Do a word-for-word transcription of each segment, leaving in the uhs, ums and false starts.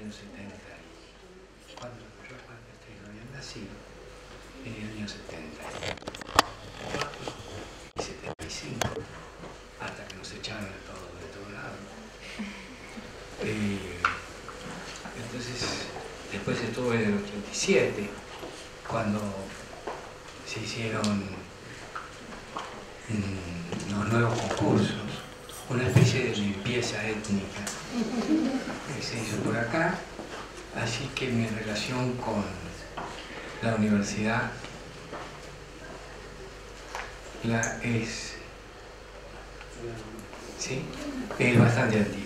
año setenta y cuatro, yo cuando ustedes no habían nacido, en el año setenta y cuatro y setenta y cinco, hasta que nos echaron de todo, de todo lado. Eh, entonces, después estuve en el ochenta y siete, cuando se hicieron mmm, los nuevos concursos, una especie de limpieza étnica que se hizo por acá, así que mi relación con la universidad la es, ¿sí? es bastante antigua.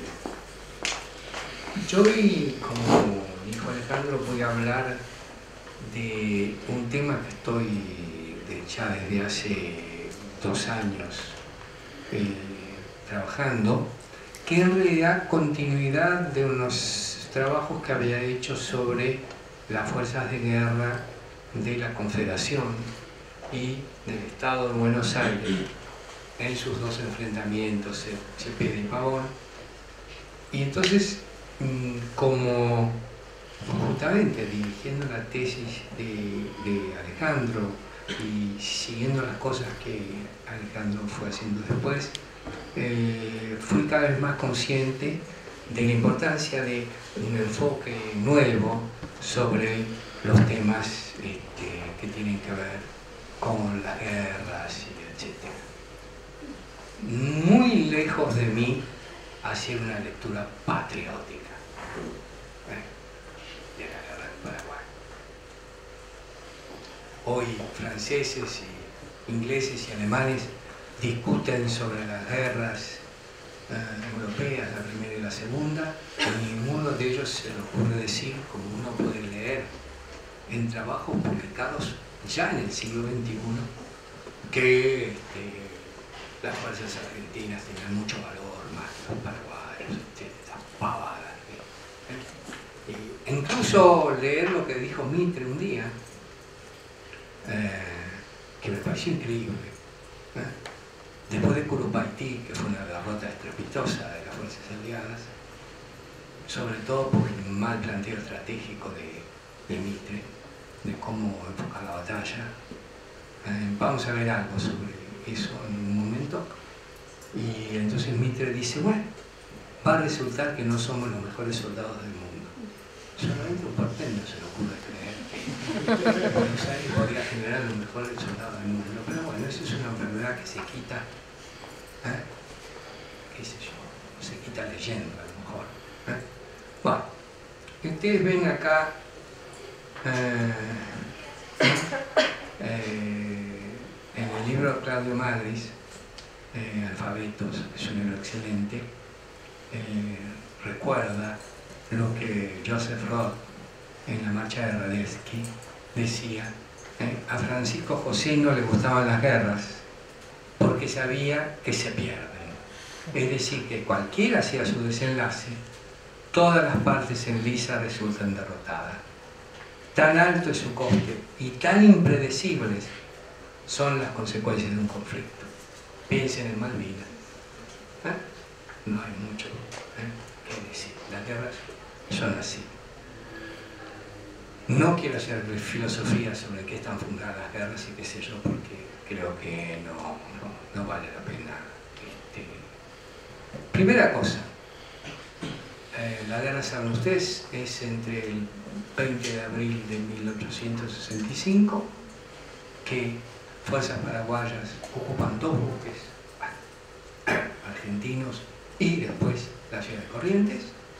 Yo hoy, como dijo Alejandro, voy a hablar de un tema que estoy de, ya desde hace dos años eh, trabajando, que en realidad continuidad de unos trabajos que había hecho sobre las fuerzas de guerra de la Confederación y del Estado de Buenos Aires en sus dos enfrentamientos, Cepeda y Pavón. Y entonces, como justamente dirigiendo la tesis de, de Alejandro y siguiendo las cosas que Alejandro fue haciendo después, eh, fui cada vez más consciente de la importancia de un enfoque nuevo sobre los temas este, que tienen que ver con las guerras, etcétera. Muy lejos de mí hacer una lectura patriótica ¿eh? de la guerra del Paraguay. Hoy franceses, y ingleses y alemanes discuten sobre las guerras eh, europeas, la primera y la segunda, y ninguno de ellos se le ocurre decir, como uno puede leer en trabajos publicados ya en el siglo veintiuno, que este, las fuerzas argentinas tenían mucho valor más que los paraguayos, etcétera, pavadas. ¿eh? E incluso leer lo que dijo Mitre un día, eh, que me pareció increíble. ¿eh? Después de Curupaytí, que fue una derrota estrepitosa de las fuerzas aliadas, sobre todo por el mal planteo estratégico de, de Mitre, de cómo enfocar la batalla. Eh, vamos a ver algo sobre eso en un momento. Y entonces Mitre dice, bueno, va a resultar que no somos los mejores soldados del mundo. Solamente un porteño se le ocurre creer que Buenos Aires podría generar los mejores soldados del mundo. Pero bueno, eso es una enfermedad que se quita, ¿eh? qué sé yo, se quita leyendo a lo mejor. ¿eh? Bueno, ustedes ven acá eh, eh, en el libro de Claudio Madris, eh, Alfabetos, es un libro excelente, eh, recuerda lo que Joseph Roth en la marcha de Radetzky decía. ¿eh? A Francisco José no le gustaban las guerras porque sabía que se pierden. Es decir, que cualquiera sea su desenlace, todas las partes en lisa resultan derrotadas. Tan alto es su coste y tan impredecibles son las consecuencias de un conflicto. Piensen en Malvinas. ¿eh? No hay mucho ¿eh? que decir. Las guerras son así. No quiero hacer filosofía sobre qué están fundadas las guerras y qué sé yo, porque creo que no, no, no vale la pena. Este... Primera cosa, eh, la guerra, saben ustedes, es entre el veinte de abril de mil ochocientos sesenta y cinco, que fuerzas paraguayas ocupan dos buques argentinos y después la ciudad de Corrientes,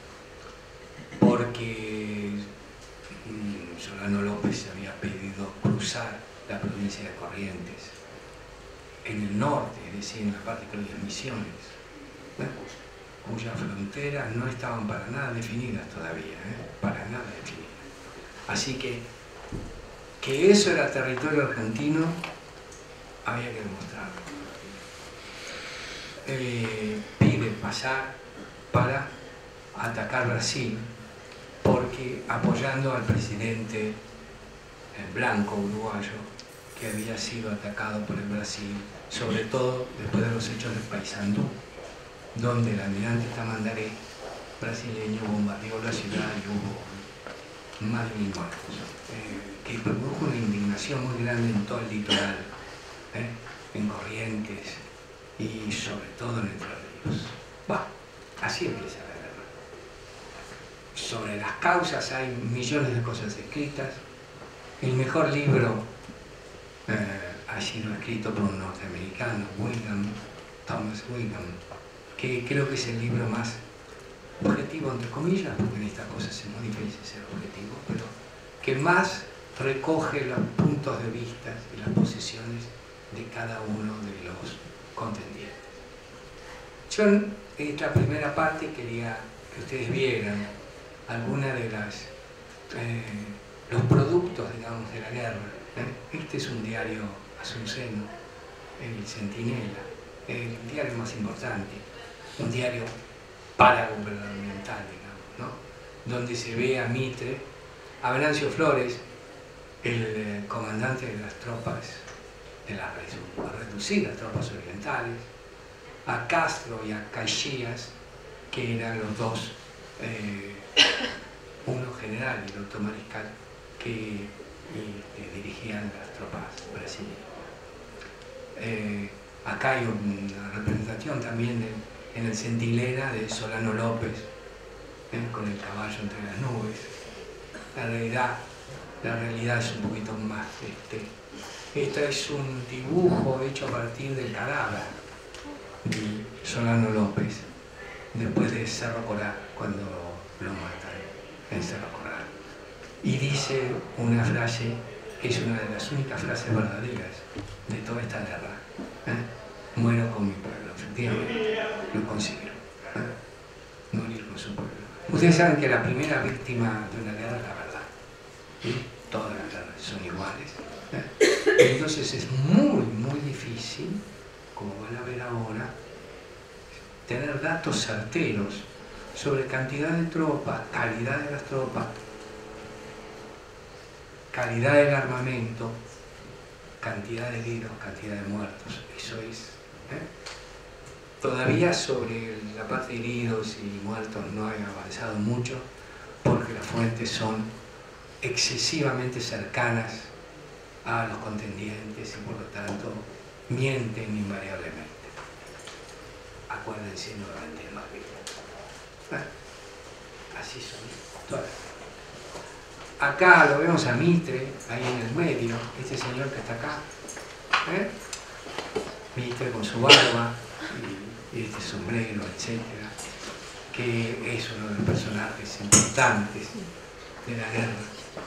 porque mmm, Solano López había pedido cruzar la provincia de Corrientes en el norte, es decir, en la parte que había Misiones, ¿eh? cuyas fronteras no estaban para nada definidas todavía, ¿eh? para nada definidas. Así que que eso era territorio argentino había que demostrarlo. Eh, pide pasar para atacar Brasil, porque apoyando al presidente blanco uruguayo que había sido atacado por el Brasil, sobre todo después de los hechos de Paysandú, donde el almirante Tamandaré brasileño bombardeó la ciudad y hubo más de mil muertos, eh, que produjo una indignación muy grande en todo el litoral, eh, en Corrientes y sobre todo en Entre Ríos. Bueno, así empieza la guerra. Sobre las causas hay millones de cosas escritas. El mejor libro eh, ha sido escrito por un norteamericano, William, Thomas William, que creo que es el libro más objetivo, entre comillas, porque en estas cosas es muy difícil ser objetivo, pero que más recoge los puntos de vista y las posiciones de cada uno de los contendientes. Yo en esta primera parte quería que ustedes vieran algunas de las eh, los productos, digamos, de la guerra. ¿eh? Este es un diario asunceno, el Centinela, el diario más importante, un diario paragubernamental, digamos, ¿no? Donde se ve a Mitre, a Venancio Flores, el eh, comandante de las tropas, de las reducidas tropas orientales, a Castro y a Caxias, que eran los dos, eh, uno general y el otro mariscal, que eh, dirigían las tropas brasileñas. Eh, acá hay una representación también de, en el Centinela de Solano López, eh, con el caballo entre las nubes. La realidad, la realidad es un poquito más. Este, este es un dibujo hecho a partir del cadáver de Solano López, después de Cerro Corá, cuando lo matan en Cerro Corá. Y dice una frase que es una de las únicas frases verdaderas de toda esta guerra. ¿eh? Muero con mi pueblo, efectivamente, lo consiguió. ¿eh? Morir con su pueblo. Ustedes saben que la primera víctima de una guerra es la verdad. ¿sí? Todas las guerras son iguales. ¿eh? Entonces es muy, muy difícil, como van a ver ahora, tener datos certeros sobre cantidad de tropas, calidad de las tropas, calidad del armamento, cantidad de heridos, cantidad de muertos. Eso es. ¿eh? Todavía sobre la parte de heridos y muertos no han avanzado mucho porque las fuentes son excesivamente cercanas a los contendientes y por lo tanto mienten invariablemente. Acuérdense nuevamente más bien. ¿eh? Así son todas. Acá lo vemos a Mitre, ahí en el medio, este señor que está acá, ¿eh? Mitre con su barba y, y este sombrero, etcétera, que es uno de los personajes importantes de la guerra.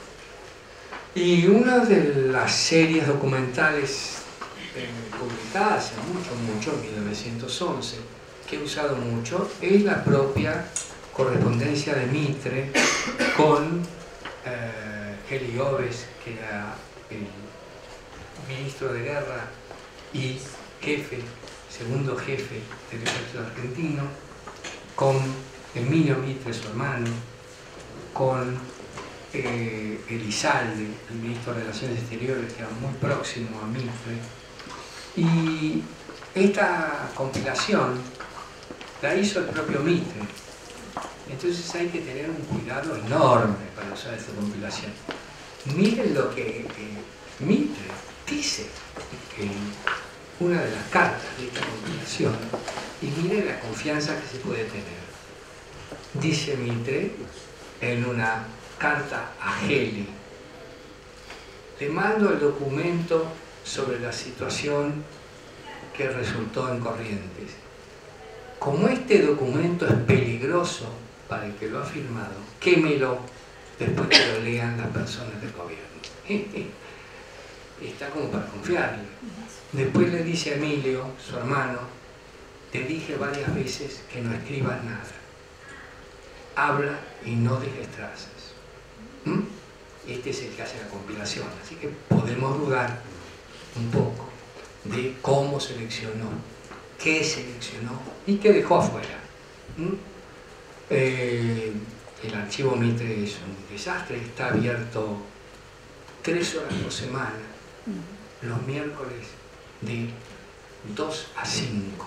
Y una de las series documentales eh, publicadas hace mucho, mucho, en mil novecientos once, que he usado mucho, es la propia correspondencia de Mitre con Eh, Heli Oves, que era el ministro de guerra y jefe, segundo jefe del ejército argentino, con Emilio Mitre, su hermano, con eh, Elizalde, el ministro de Relaciones Exteriores, que era muy próximo a Mitre. Y esta compilación la hizo el propio Mitre. Entonces hay que tener un cuidado enorme para usar esta compilación. Miren lo que eh, Mitre dice en una de las cartas de esta compilación y miren la confianza que se puede tener. Dice Mitre en una carta a Heli: le mando el documento sobre la situación que resultó en Corrientes. Como este documento es peligroso para el que lo ha firmado, quémelo después que lo lean las personas del gobierno. Está como para confiarle. Después le dice a Emilio, su hermano: te dije varias veces que no escribas nada. Habla y no dejes trazas. ¿Mm? Este es el que hace la compilación, así que podemos dudar un poco de cómo seleccionó, qué seleccionó y qué dejó afuera. ¿Mm? Eh, el archivo Mitre es un desastre, está abierto tres horas por semana, los miércoles de dos a cinco,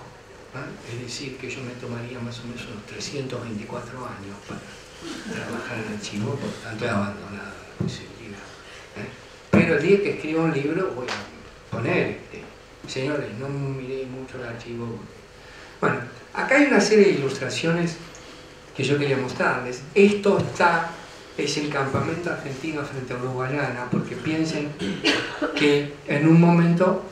¿eh? Es decir, que yo me tomaría más o menos unos trescientos veinticuatro años para trabajar en archivo, por lo tanto he abandonado la posibilidad. ¿eh? Pero el día que escriba un libro voy a poner, este, señores, no miréis mucho el archivo. Bueno, acá hay una serie de ilustraciones que yo quería mostrarles. Esto está, es el campamento argentino frente a Uruguayana, porque piensen que en un momento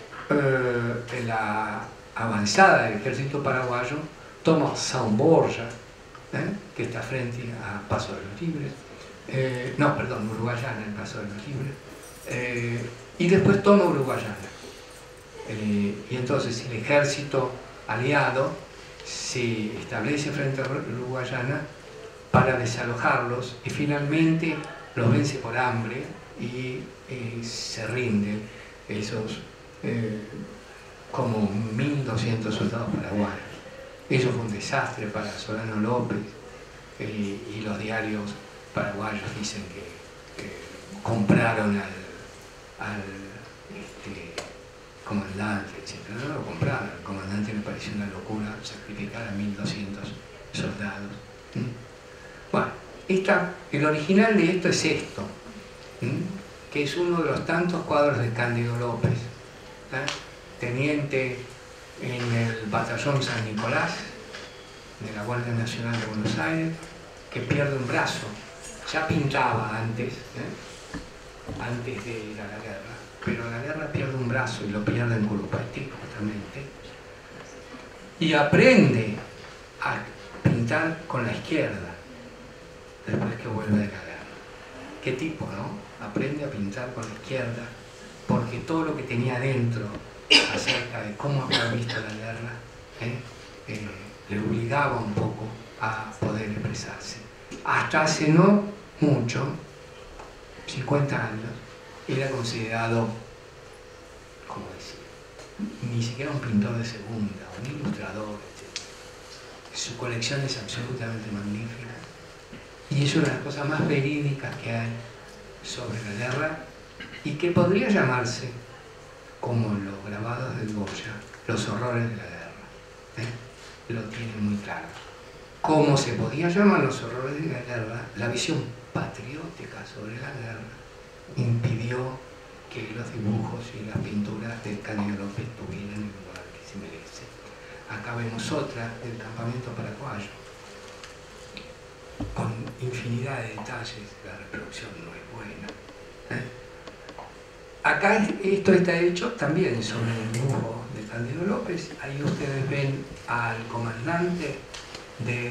eh, la avanzada del ejército paraguayo toma São Borja, ¿eh? que está frente a Paso de los Libres, eh, no, perdón, Uruguayana, el Paso de los Libres, eh, y después toma Uruguayana. Eh, y entonces el ejército aliado se establece frente a Uruguayana para desalojarlos y finalmente los vence por hambre y eh, se rinden esos eh, como mil doscientos soldados paraguayos. Eso fue un desastre para Solano López eh, y los diarios paraguayos dicen que, que compraron al, al este, comandante, etcétera. No lo compraron, al comandante le pareció una locura sacrificar a mil doscientos soldados. ¿Mm? Bueno, esta, el original de esto es esto, ¿Mm? que es uno de los tantos cuadros de Cándido López, ¿eh? teniente en el batallón San Nicolás de la Guardia Nacional de Buenos Aires, que pierde un brazo. Ya pintaba antes, ¿eh? antes de ir a la guerra, pero en la guerra pierde un brazo y lo pierde en Curupaytí justamente, y aprende a pintar con la izquierda después que vuelve de la guerra. ¿Qué tipo, no? Aprende a pintar con la izquierda porque todo lo que tenía dentro acerca de cómo había visto la guerra ¿eh? Eh, le obligaba un poco a poder expresarse. Hasta hace no mucho, cincuenta años, era considerado, ¿cómo decir?, ni siquiera un pintor de segunda, un ilustrador, etcétera. Su colección es absolutamente magnífica y es una de las cosas más verídicas que hay sobre la guerra y que podría llamarse, como los grabados del Goya, los horrores de la guerra. ¿eh? Lo tienen muy claro. Como se podía llamar los horrores de la guerra, la visión patriótica sobre la guerra impidió que los dibujos y las pinturas de Cándido López tuvieran el lugar que se merece. Acá vemos otra del campamento paraguayo, con infinidad de detalles. La reproducción no es buena. ¿eh? Acá esto está hecho también sobre el dibujo de Cándido López. Ahí ustedes ven al comandante del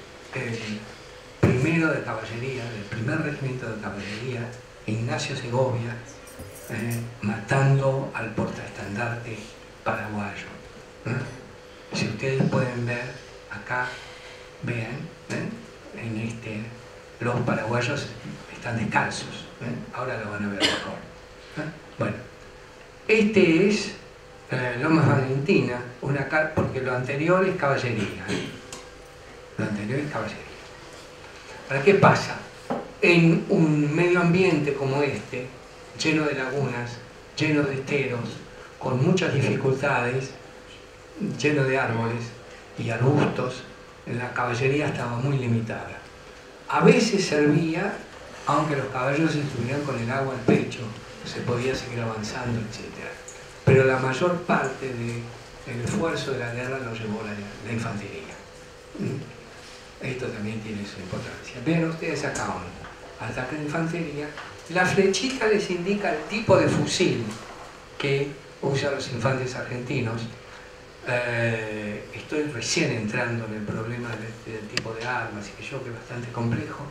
primero de caballería, del primer regimiento de caballería, Ignacio Segovia, eh, matando al portaestandarte paraguayo. ¿eh? Si ustedes pueden ver, acá, vean, ¿eh? en este, los paraguayos están descalzos. ¿eh? Ahora lo van a ver mejor. ¿eh? Bueno, este es eh, Lomas Valentina, una porque lo anterior es caballería. ¿eh? Lo anterior es caballería. ¿Para qué pasa? En un medio ambiente como este, lleno de lagunas, lleno de esteros, con muchas dificultades, lleno de árboles y arbustos, la caballería estaba muy limitada. A veces servía, aunque los caballos estuvieran con el agua al pecho, se podía seguir avanzando, etcétera. Pero la mayor parte del esfuerzo de la guerra lo llevó la, la infantería. Esto también tiene su importancia. Vean ustedes acá un ataque de infantería. La flechita les indica el tipo de fusil que usan los infantes argentinos. Eh, estoy recién entrando en el problema del, del tipo de armas y que yo que es bastante complejo.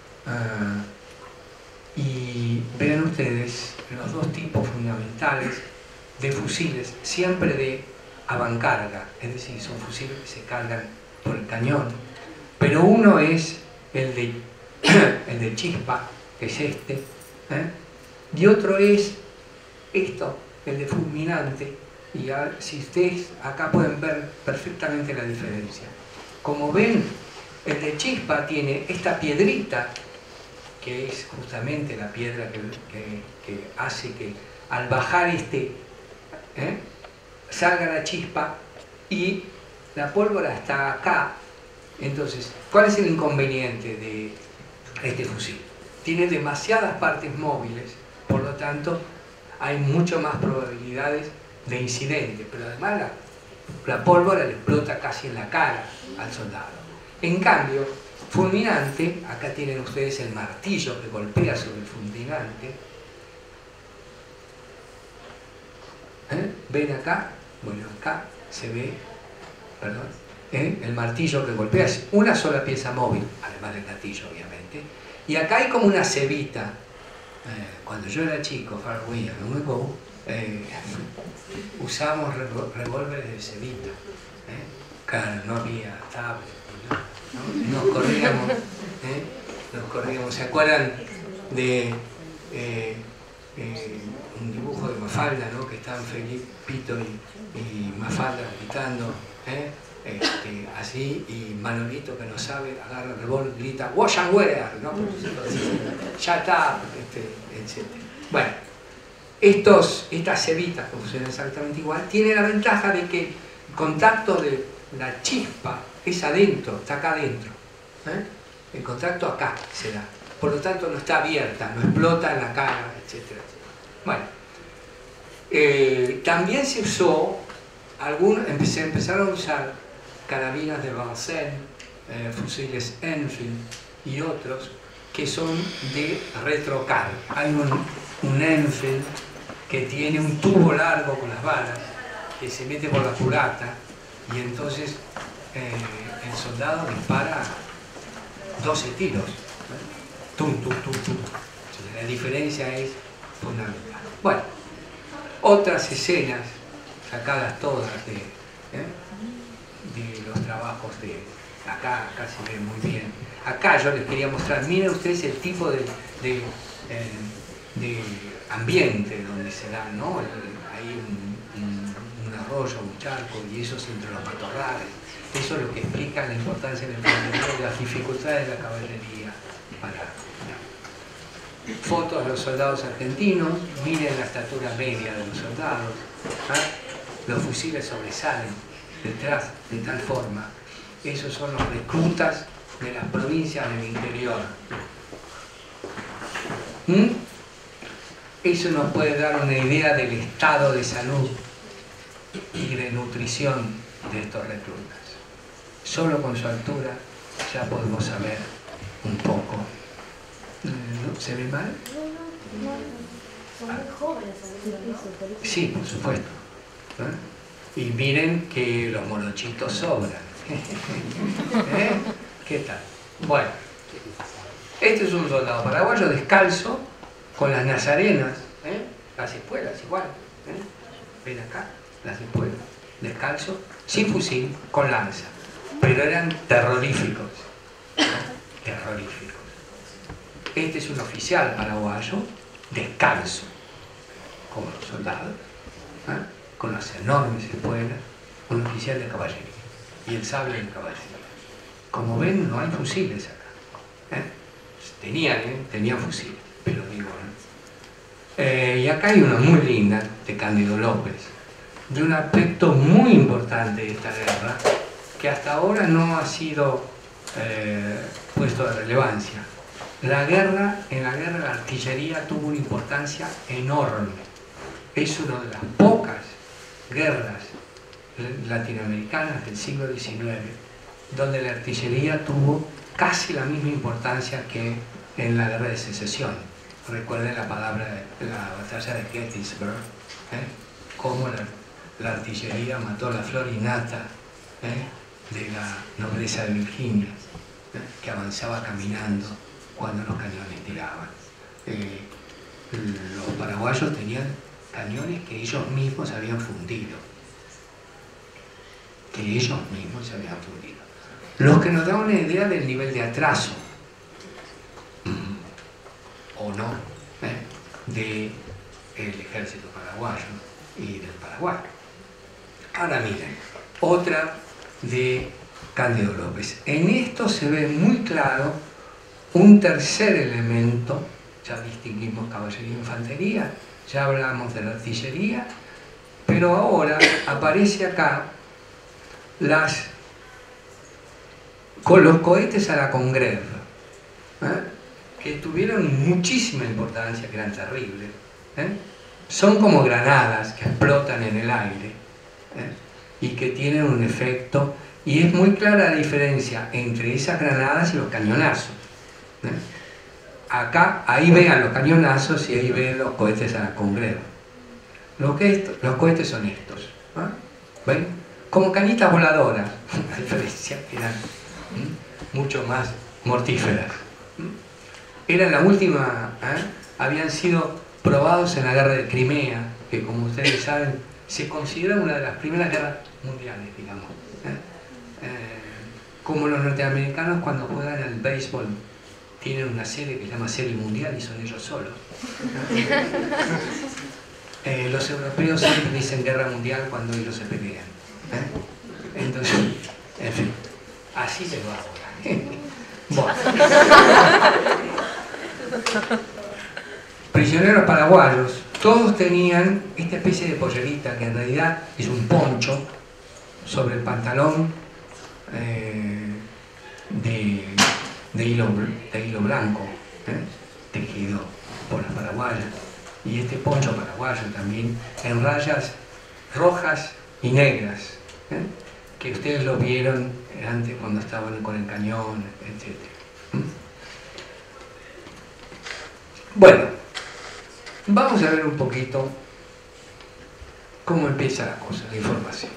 Eh, y vean ustedes los dos tipos fundamentales de fusiles, siempre de avancarga, es decir, son fusiles que se cargan por el cañón. Pero uno es el de, el de chispa, que es este, ¿eh? y otro es esto, el de fulminante, y a, si ustedes acá pueden ver perfectamente la diferencia. Como ven, el de chispa tiene esta piedrita, que es justamente la piedra que, que, que hace que al bajar este, ¿eh? salga la chispa y la pólvora está acá. Entonces, ¿cuál es el inconveniente de este fusil? Tiene demasiadas partes móviles, por lo tanto, hay mucho más probabilidades de incidente, pero además la, la pólvora le explota casi en la cara al soldado. En cambio, fulminante, acá tienen ustedes el martillo que golpea sobre el fulminante. ¿Eh? ¿Ven acá? Bueno, acá se ve, perdón, ¿eh? el martillo que golpea es una sola pieza móvil, además del gatillo, obviamente. Y acá hay como una cebita. Eh, cuando yo era chico, far away, eh, usamos revólveres de cebita. ¿eh? Claro, no había tablet, ¿no? Nos corríamos, ¿eh? nos corríamos. ¿Se acuerdan de eh, eh, un dibujo de Mafalda, ¿no? Que estaban Felipito y, y Mafalda gritando, ¿eh? Este, así, y Manolito, que no sabe, agarra el revólver, grita wash and wear, ¿no? Shut up, este, etcétera. Bueno, estos, estas cebitas, que funcionan exactamente igual, tienen la ventaja de que el contacto de la chispa es adentro, está acá adentro. ¿eh? El contacto acá se da. Por lo tanto, no está abierta, no explota en la cara, etcétera. Bueno, eh, también se usó, algunos, empecé, empezaron a usar carabinas de Vincennes, eh, fusiles Enfield y otros que son de retrocarga. Hay un, un Enfield que tiene un tubo largo con las balas que se mete por la culata y entonces eh, el soldado dispara doce tiros. ¿eh? Tum, tum, tum, tum. Entonces, la diferencia es fundamental. Bueno, otras escenas sacadas todas de, ¿eh? de los trabajos de acá, acá se ve muy bien. Acá yo les quería mostrar, miren ustedes el tipo de, de, eh, de ambiente donde se da, ¿no? Hay un, un, un arroyo, un charco y eso es entre los matorrales. Eso es lo que explica la importancia del emprendimiento y las dificultades de la caballería para... ¿no? Fotos de los soldados argentinos, miren la estatura media de los soldados. ¿eh? Los fusiles sobresalen detrás de tal forma. Esos son los reclutas de las provincias del interior. ¿Mm? Eso nos puede dar una idea del estado de salud y de nutrición de estos reclutas. Solo con su altura ya podemos saber un poco. ¿No? ¿Se ve mal? No, no, son muy jóvenes. Sí, por supuesto. ¿Eh? Y miren que los morochitos sobran. ¿Eh? ¿Qué tal? Bueno, este es un soldado paraguayo descalzo, con las nazarenas, ¿eh? las espuelas igual. ¿eh? Ven acá, las espuelas, descalzo, sin fusil, con lanza. Pero eran terroríficos. ¿eh? Terroríficos. Este es un oficial paraguayo, descalzo, como los soldados, ¿eh? con las enormes espuelas, un oficial de caballería y el sable de caballería. Como ven, no hay fusiles acá. ¿eh? Tenían, ¿eh? tenían fusiles, pero digo, ¿no? Eh, y acá hay una muy linda de Cándido López, de un aspecto muy importante de esta guerra, que hasta ahora no ha sido eh, puesto de relevancia. La guerra, en la guerra la artillería tuvo una importancia enorme. Es una de las pocas guerras latinoamericanas del siglo diecinueve donde la artillería tuvo casi la misma importancia que en la guerra de secesión. Recuerden la palabra, la batalla de Gettysburg, ¿eh? cómo la, la artillería mató la flor innata ¿eh? de la nobleza de Virginia, ¿eh? que avanzaba caminando cuando los cañones tiraban. Eh, los paraguayos tenían cañones que ellos mismos habían fundido. Que ellos mismos se habían fundido. Los que nos dan una idea del nivel de atraso, o no, ¿eh? del ejército paraguayo y del Paraguay. Ahora miren, otra de Cándido López. En esto se ve muy claro un tercer elemento. Ya distinguimos caballería e infantería, ya hablamos de la artillería, pero ahora aparece acá las, con los cohetes a la Congreve, ¿eh? que tuvieron muchísima importancia, que eran terribles, ¿eh? Son como granadas que explotan en el aire, ¿eh? y que tienen un efecto, y es muy clara la diferencia entre esas granadas y los cañonazos, ¿eh? Acá, ahí vean los cañonazos y ahí ven los cohetes a la Congreve. Los, los cohetes son estos, ¿eh? ¿Ven? Como cañitas voladoras, a diferencia, eran ¿eh? mucho más mortíferas. Eran la última, ¿eh? habían sido probados en la guerra de Crimea, que como ustedes saben, se considera una de las primeras guerras mundiales, digamos. ¿eh? Eh, como los norteamericanos cuando juegan al béisbol, tienen una serie que se llama Serie Mundial y son ellos solos. Eh, los europeos siempre dicen guerra mundial cuando ellos se pelean. ¿eh? Entonces, en fin, así les va ahora. Bueno. Prisioneros paraguayos, todos tenían esta especie de pollerita que en realidad es un poncho sobre el pantalón eh, de, de, hilo, de hilo blanco, ¿eh? tejido por las paraguayas. Y este poncho paraguayo también en rayas rojas y negras, ¿eh? que ustedes lo vieron antes cuando estaban con el cañón, etcétera. Bueno, vamos a ver un poquito cómo empieza la cosa, la información.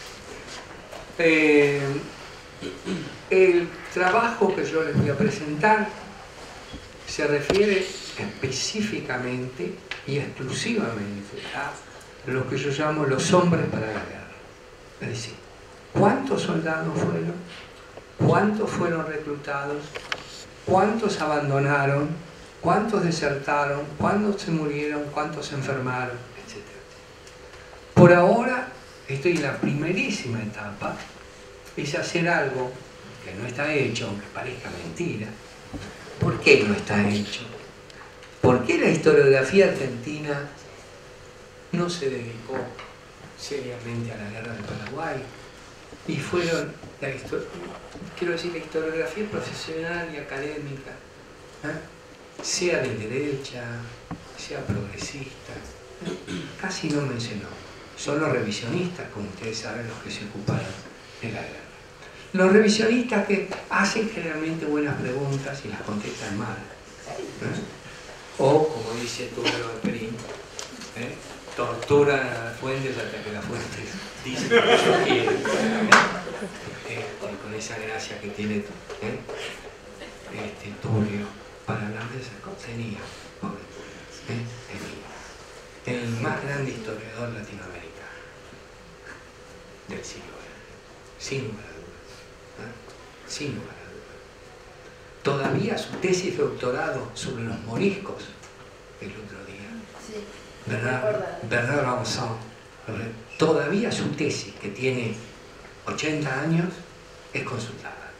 Eh, el trabajo que yo les voy a presentar se refiere específicamente y exclusivamente a lo que yo llamo los hombres para la guerra. Es decir, ¿cuántos soldados fueron? ¿Cuántos fueron reclutados? ¿Cuántos abandonaron? ¿Cuántos desertaron? ¿Cuántos se murieron? ¿Cuántos se enfermaron? Etcétera. Por ahora, estoy en la primerísima etapa, es hacer algo que no está hecho, aunque parezca mentira. ¿Por qué no está hecho? ¿Por qué la historiografía argentina no se dedicó seriamente a la guerra del Paraguay? Y fueron, la quiero decir, la historiografía profesional y académica, ¿eh? sea de derecha, sea progresista, ¿eh? casi no mencionó. Son los revisionistas, como ustedes saben, los que se ocuparon de la guerra. Los revisionistas que hacen generalmente buenas preguntas y las contestan mal. ¿eh? O, como dice Tulio Alperín, ¿eh? torturan a las fuentes hasta que las fuentes dicen lo que ellos quieren. ¿eh? Este, con esa gracia que tiene ¿eh? este, Tulio para hablar de esas cosas. Tenía, pobre Tulio, ¿eh? tenía. El más grande historiador latinoamericano del siglo veinte, sin lugar a dudas. ¿eh? Sin lugar a dudas. Todavía su tesis de doctorado sobre los moriscos, el otro día, sí, Bernard, Bernard Ronson, todavía su tesis, que tiene ochenta años, es consultada.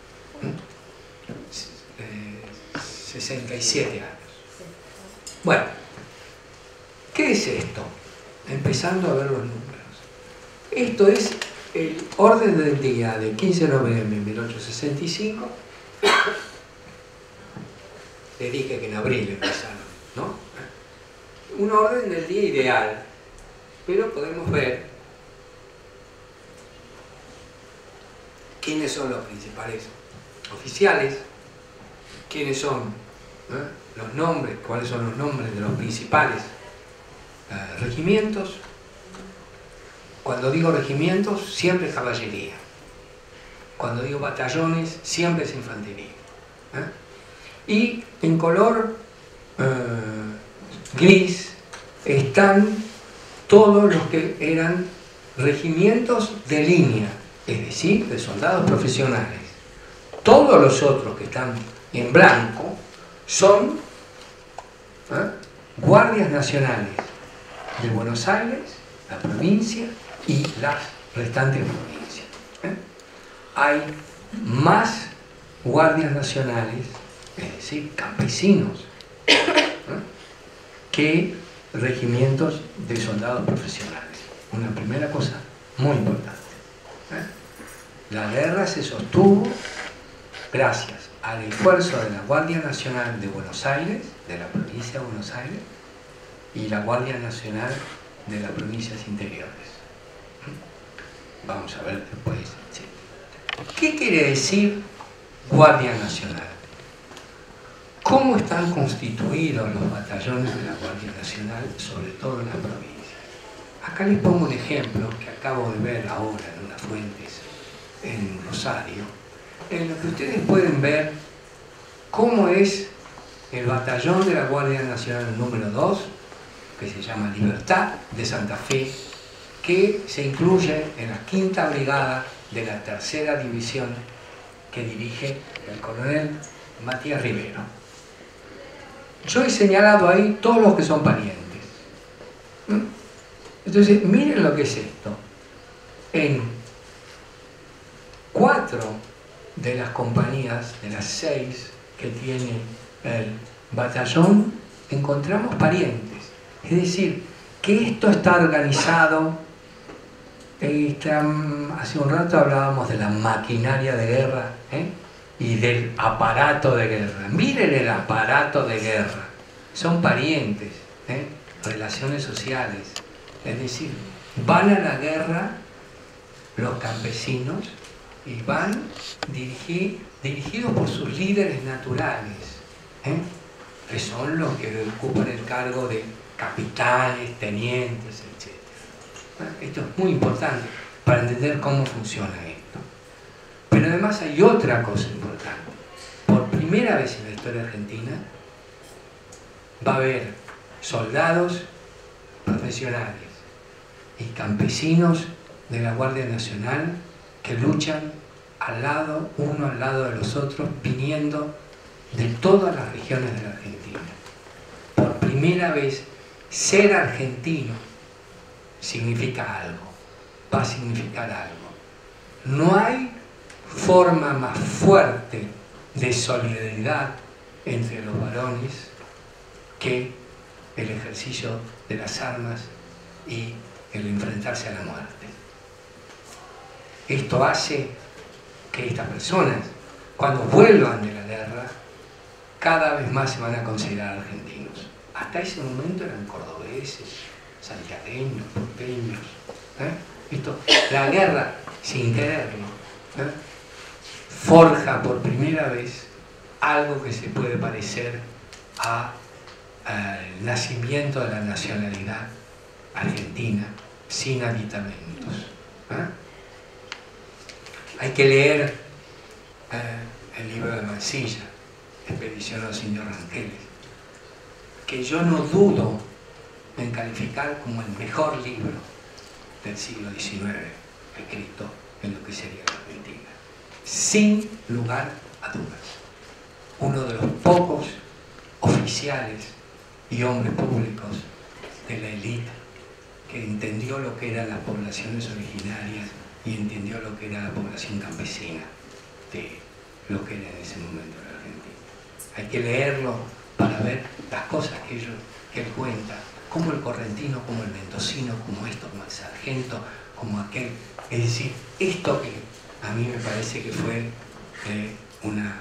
Eh, sesenta y siete años. Bueno, ¿qué es esto? Empezando a ver los números. Esto es el orden del día de quince de noviembre de mil ochocientos sesenta y cinco. Les dije que en abril empezaron, ¿no? Un orden del día ideal, pero podemos ver quiénes son los principales oficiales, quiénes son ¿eh? los nombres, cuáles son los nombres de los principales eh, regimientos. Cuando digo regimientos, siempre es caballería. Cuando digo batallones, siempre es infantería. ¿eh? Y en color eh, gris están todos los que eran regimientos de línea, es decir, de soldados profesionales. Todos los otros que están en blanco son ¿eh? guardias nacionales de Buenos Aires, la provincia y las restantes provincias. ¿eh? Hay más guardias nacionales, es decir, campesinos, ¿no? que regimientos de soldados profesionales. Una primera cosa muy importante. ¿eh? La guerra se sostuvo gracias al esfuerzo de la Guardia Nacional de Buenos Aires, de la provincia de Buenos Aires, y la Guardia Nacional de las provincias interiores. Vamos a ver después. ¿Qué quiere decir Guardia Nacional? ¿Cómo están constituidos los batallones de la Guardia Nacional, sobre todo en las provincias? Acá les pongo un ejemplo que acabo de ver ahora en unas fuentes en Rosario, en lo que ustedes pueden ver cómo es el batallón de la Guardia Nacional número dos, que se llama Libertad, de Santa Fe, que se incluye en la quinta brigada de la tercera división que dirige el coronel Matías Rivero. Yo he señalado ahí todos los que son parientes. Entonces, miren lo que es esto. En cuatro de las compañías, de las seis que tiene el batallón, encontramos parientes. Es decir, que esto está organizado. Está, hace un rato hablábamos de la maquinaria de guerra, ¿eh? Y del aparato de guerra. Miren el aparato de guerra. Son parientes, ¿eh? Relaciones sociales. Es decir, van a la guerra los campesinos y van dirigir, dirigidos por sus líderes naturales, ¿eh? Que son los que ocupan el cargo de capitanes, tenientes, etcétera. Esto es muy importante para entender cómo funciona esto. Pero además hay otra cosa importante. Por primera vez en la historia argentina va a haber soldados profesionales y campesinos de la Guardia Nacional que luchan al lado, uno al lado de los otros, viniendo de todas las regiones de la Argentina. Por primera vez, ser argentino significa algo, va a significar algo. No hay forma más fuerte de solidaridad entre los varones que el ejercicio de las armas y el enfrentarse a la muerte. Esto hace que estas personas, cuando vuelvan de la guerra, cada vez más se van a considerar argentinos. Hasta ese momento eran cordobeses, santiagueños, porteños. ¿eh? Esto, la guerra, sin quererlo, ¿eh? forja por primera vez algo que se puede parecer al nacimiento de la nacionalidad argentina sin aditamentos. ¿eh? Hay que leer eh, el libro de Mansilla, Expedición a los Indios Rangeles, que yo no dudo en calificar como el mejor libro del siglo diecinueve escrito en lo que sería la Argentina. Sin lugar a dudas. Uno de los pocos oficiales y hombres públicos de la élite que entendió lo que eran las poblaciones originarias y entendió lo que era la población campesina de lo que era en ese momento la Argentina. Hay que leerlo para ver las cosas que, ellos, que él cuenta, como el correntino, como el mendocino, como esto, como el sargento, como aquel. Es decir, esto que a mí me parece que fue eh, una,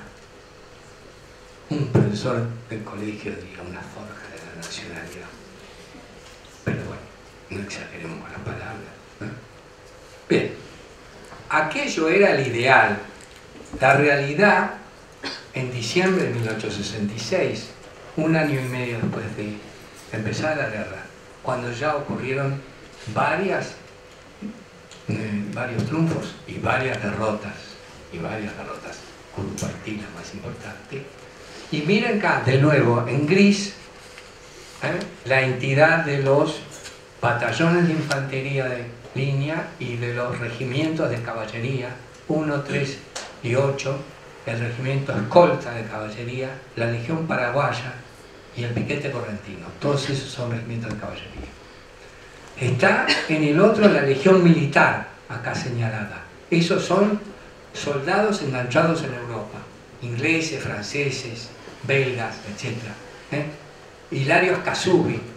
un profesor del colegio, diría, una forja de la nacionalidad. Pero bueno, no exageremos con las palabras, ¿no? Bien, aquello era el ideal. La realidad, en diciembre de mil ochocientos sesenta y seis, un año y medio después de empezar la guerra, cuando ya ocurrieron varias, eh, varios triunfos y varias derrotas, y varias derrotas, Curupaytí la más importante. Y miren acá, de nuevo, en gris, ¿eh? la entidad de los batallones de infantería de línea y de los regimientos de caballería, uno, tres y ocho, el regimiento escolta de caballería, la legión paraguaya y el piquete correntino. Todos esos son regimientos de caballería. Está en el otro la legión militar, acá señalada. Esos son soldados enganchados en Europa, ingleses, franceses, belgas, etcétera. ¿Eh? Hilario Ascasubi, ¿eh?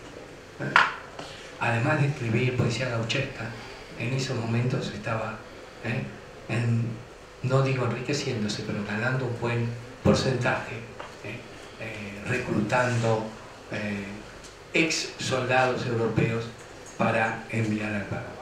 además de escribir poesía gauchesca, en esos momentos estaba ¿eh? en, no digo enriqueciéndose, pero ganando un buen porcentaje, eh, eh, reclutando eh, ex soldados europeos para enviar al Paraguay.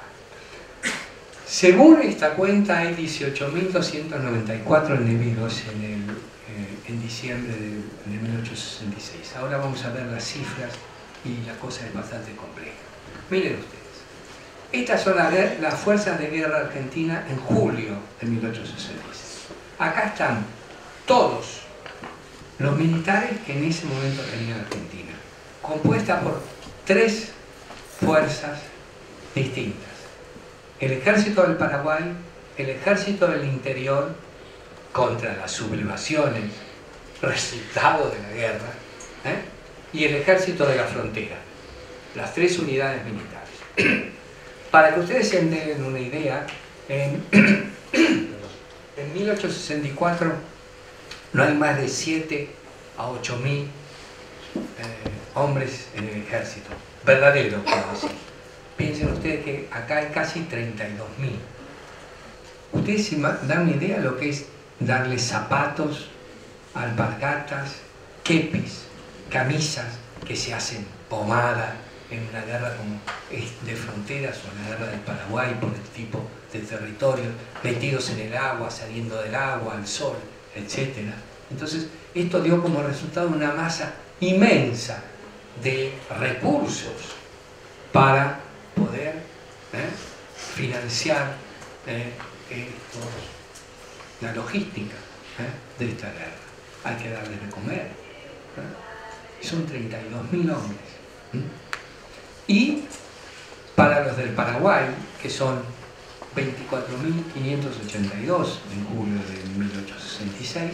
Según esta cuenta hay dieciocho mil doscientos noventa y cuatro individuos en, el, eh, en diciembre de, de mil ochocientos sesenta y seis. Ahora vamos a ver las cifras y la cosa es bastante compleja. Miren ustedes, estas son las, las fuerzas de guerra argentina en julio de mil ochocientos sesenta y seis. Acá están todos los militares que en ese momento tenía Argentina, compuesta por tres fuerzas distintas. El ejército del Paraguay, el ejército del interior contra las sublevaciones, resultado de la guerra, ¿eh? y el ejército de la frontera, las tres unidades militares. Para que ustedes se den una idea, en, en mil ochocientos sesenta y cuatro no hay más de siete a ocho mil eh, hombres en el ejército, verdadero, quiero decir. Piensen ustedes que acá hay casi treinta y dos mil. Ustedes se dan una idea de lo que es darle zapatos, alpargatas, kepis, camisas que se hacen pomada en una guerra como de fronteras o en la guerra del Paraguay por el tipo de territorio, metidos en el agua, saliendo del agua, al sol, etcétera. Entonces, esto dio como resultado una masa inmensa de recursos para poder ¿eh? financiar eh, estos, la logística ¿eh? de esta guerra. Hay que darles de comer. ¿eh? Son treinta y dos mil hombres. ¿eh? Y para los del Paraguay, que son veinticuatro mil quinientos ochenta y dos en julio de mil ochocientos sesenta y seis,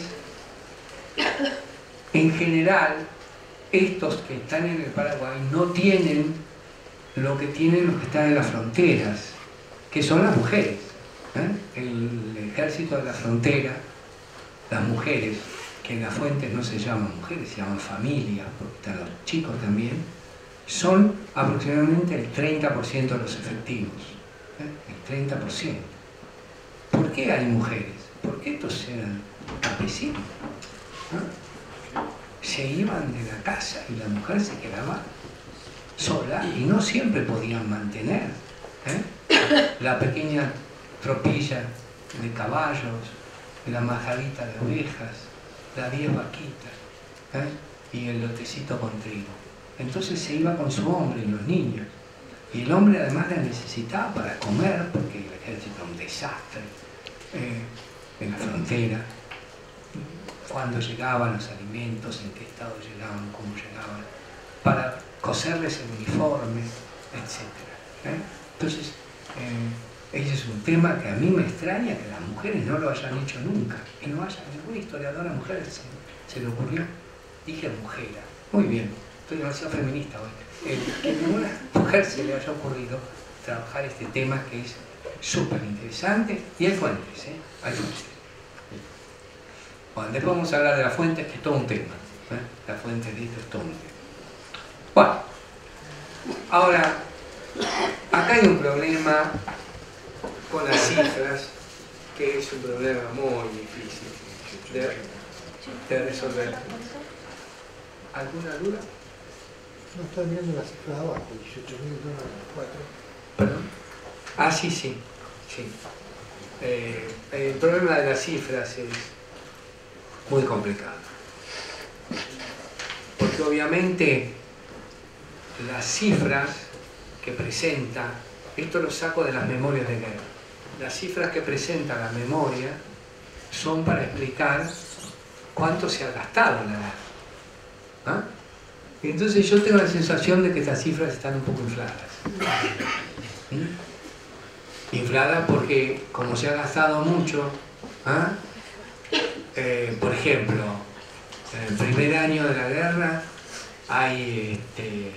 en general, estos que están en el Paraguay no tienen lo que tienen los que están en las fronteras, que son las mujeres. ¿eh? El ejército de la frontera, las mujeres, que en las fuentes no se llaman mujeres, se llaman familias, porque están los chicos también, son aproximadamente el treinta por ciento de los efectivos. ¿eh? El treinta por ciento. ¿Por qué hay mujeres? Porque estos eran campesinos. ¿no? Se iban de la casa y la mujer se quedaba sola y no siempre podían mantener ¿eh? la pequeña tropilla de caballos, la majadita de ovejas, las diez vaquitas ¿eh? y el lotecito con trigo. Entonces se iba con su hombre y los niños. Y el hombre además la necesitaba para comer, porque el ejército era un desastre eh, en la frontera. Cuándo llegaban los alimentos, en qué estado llegaban, cómo llegaban, para coserles el uniforme, etcétera. ¿eh? Entonces, eh, ese es un tema que a mí me extraña que las mujeres no lo hayan hecho nunca, que no haya ninguna historiadora mujer se, se le ocurrió. Dije mujer, muy bien, estoy demasiado feminista hoy. Eh, que ninguna mujer se le haya ocurrido trabajar este tema que es súper interesante, y hay fuentes, ¿eh? hay fuentes. Bueno, después vamos a hablar de las fuentes, que es todo un tema. ¿eh? Las fuentes de esto es todo un tema. Bueno, ahora, acá hay un problema con las cifras, que es un problema muy difícil de, de resolver. ¿Alguna duda? No, estoy mirando la cifra de abajo, dieciocho mil dólares, cuatro. ¿Perdón? Ah, sí, sí. sí. Eh, el problema de las cifras es muy complicado. Porque obviamente las cifras que presenta, esto lo saco de las memorias de guerra, las cifras que presenta la memoria son para explicar cuánto se ha gastado en la guerra. ¿Ah? Entonces yo tengo la sensación de que estas cifras están un poco infladas. ¿Mm? Infladas porque como se ha gastado mucho, ¿ah? eh, por ejemplo, en el primer año de la guerra hay este,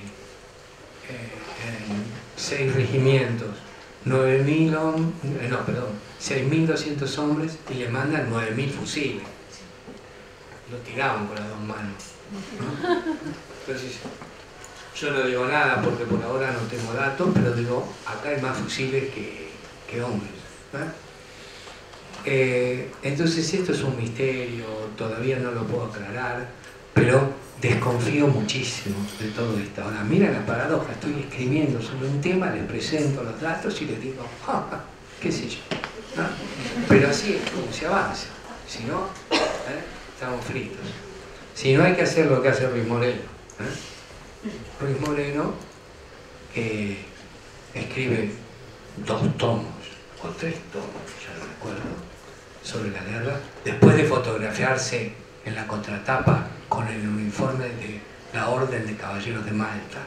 eh, seis regimientos, nueve mil eh, no, perdón, seis mil doscientos hombres y le mandan nueve mil fusiles. Lo tiraban con las dos manos. ¿no? Entonces, yo no digo nada porque por ahora no tengo datos, pero digo, acá hay más fusiles que, que hombres. ¿eh? Eh, entonces esto es un misterio, todavía no lo puedo aclarar, pero desconfío muchísimo de todo esto. Ahora, mira la paradoja, estoy escribiendo sobre un tema, les presento los datos y les digo, ah, qué sé yo, ¿no? Pero así es como se avanza, si no, ¿eh? Estamos fritos. Si no, hay que hacer lo que hace Ruiz Moreno. ¿eh? Ruiz Moreno eh, escribe dos tomos, o tres tomos, ya no recuerdo, sobre la guerra, después de fotografiarse en la contratapa con el uniforme de la Orden de Caballeros de Malta.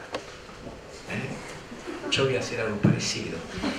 ¿Eh? Yo voy a hacer algo parecido.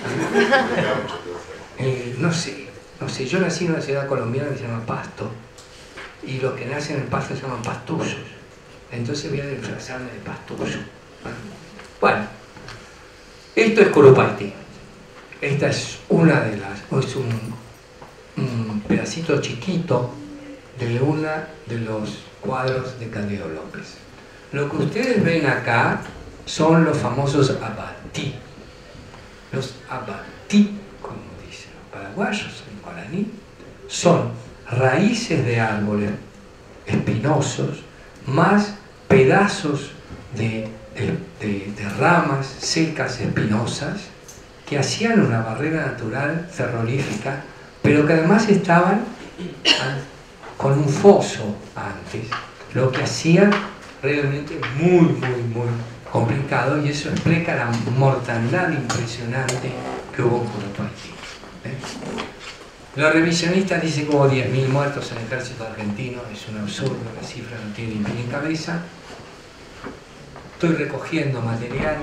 Eh, no sé, no sé, yo nací en una ciudad colombiana que se llama Pasto, y los que nacen en Pasto se llaman pastuzos. Entonces voy a disfrazarme de pastuso. Bueno, esto es Curupaytí. Esta es una de las, es un, un pedacito chiquito de uno de los cuadros de Cándido López. Lo que ustedes ven acá son los famosos abatí. Los abatí, como dicen los paraguayos en guaraní, son raíces de árboles espinosos más pedazos de, de, de, de ramas secas espinosas que hacían una barrera natural terrorífica, pero que además estaban con un foso antes, lo que hacía realmente muy, muy, muy complicado, y eso explica la mortandad impresionante que hubo en Curupaytí. ¿eh? Los revisionistas dicen que hubo diez mil muertos en el ejército argentino, es un absurdo, la cifra no tiene ni pie ni cabeza. Estoy recogiendo material.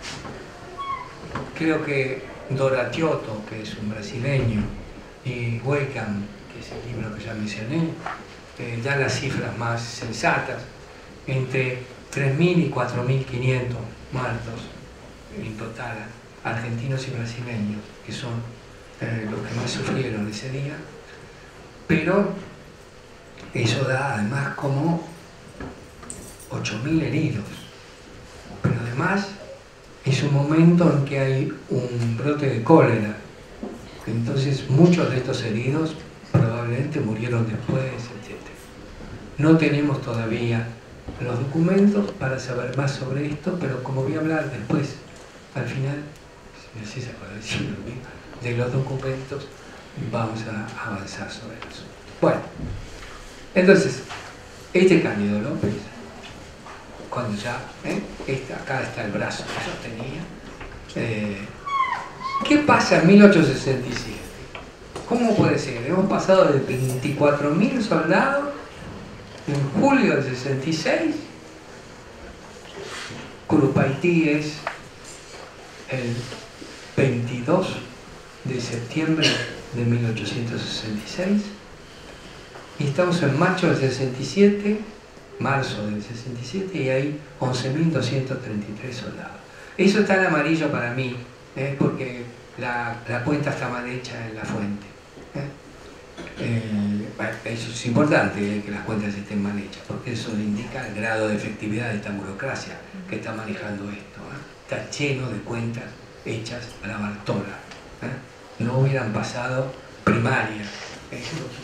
Creo que Doratiotto, que es un brasileño, y Weykamp, que es el libro que ya mencioné, eh, dan las cifras más sensatas, entre tres mil y cuatro mil quinientos muertos en total, argentinos y brasileños, que son eh, los que más sufrieron ese día, pero eso da además como ocho mil heridos, pero además es un momento en que hay un brote de cólera, entonces muchos de estos heridos probablemente murieron después, etcétera. No tenemos todavía los documentos para saber más sobre esto, pero como voy a hablar después, al final, si me haces acordar de los documentos, vamos a avanzar sobre eso. Bueno, entonces, este Cándido López, cuando ya, ¿eh? este, acá está el brazo que sostenía, eh, ¿qué pasa en mil ochocientos sesenta y siete? ¿Cómo puede ser? Hemos pasado de veinticuatro mil soldados en julio del sesenta y seis. Curupaytí es el veintidós de septiembre de mil ochocientos sesenta y seis y estamos en marzo del sesenta y siete, marzo del sesenta y siete, y hay once mil doscientos treinta y tres soldados. Eso está en amarillo para mí, ¿eh? porque la, la cuenta está mal hecha en la fuente. ¿eh? Eh, eso es importante, eh, que las cuentas estén mal hechas, porque eso indica el grado de efectividad de esta burocracia que está manejando esto. ¿eh? Está lleno de cuentas hechas a la Bartola. ¿eh? No hubieran pasado primaria. ¿eh?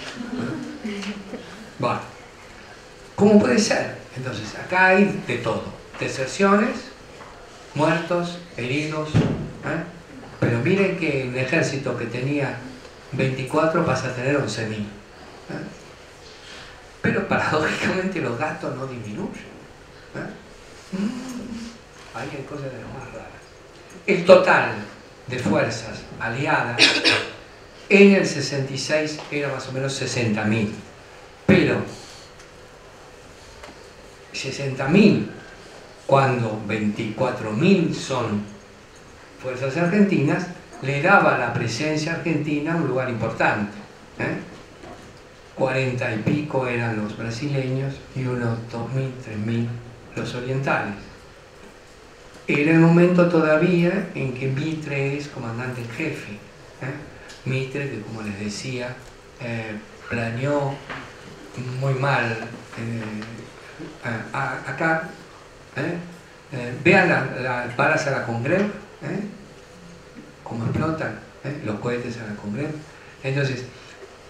Bueno, ¿cómo puede ser? Entonces, acá hay de todo: deserciones, muertos, heridos. ¿eh? Pero miren que el ejército que tenía veinticuatro pasa a tener once mil. ¿eh? Pero paradójicamente los gastos no disminuyen. ¿eh? Mm, ahí hay cosas de lo más raras. El total de fuerzas aliadas en el sesenta y seis era más o menos sesenta mil. Pero sesenta mil cuando veinticuatro mil son fuerzas argentinas, le daba a la presencia argentina un lugar importante. ¿eh? cuarenta y pico eran los brasileños y unos dos mil, tres mil los orientales. Era el momento todavía en que Mitre es comandante en jefe. ¿eh? Mitre, que como les decía, eh, planeó muy mal. Eh, a, a, acá, ¿eh? Eh, vean las la, balas a la Congreve, ¿eh? cómo explotan ¿eh? los cohetes a la Congreve. Entonces,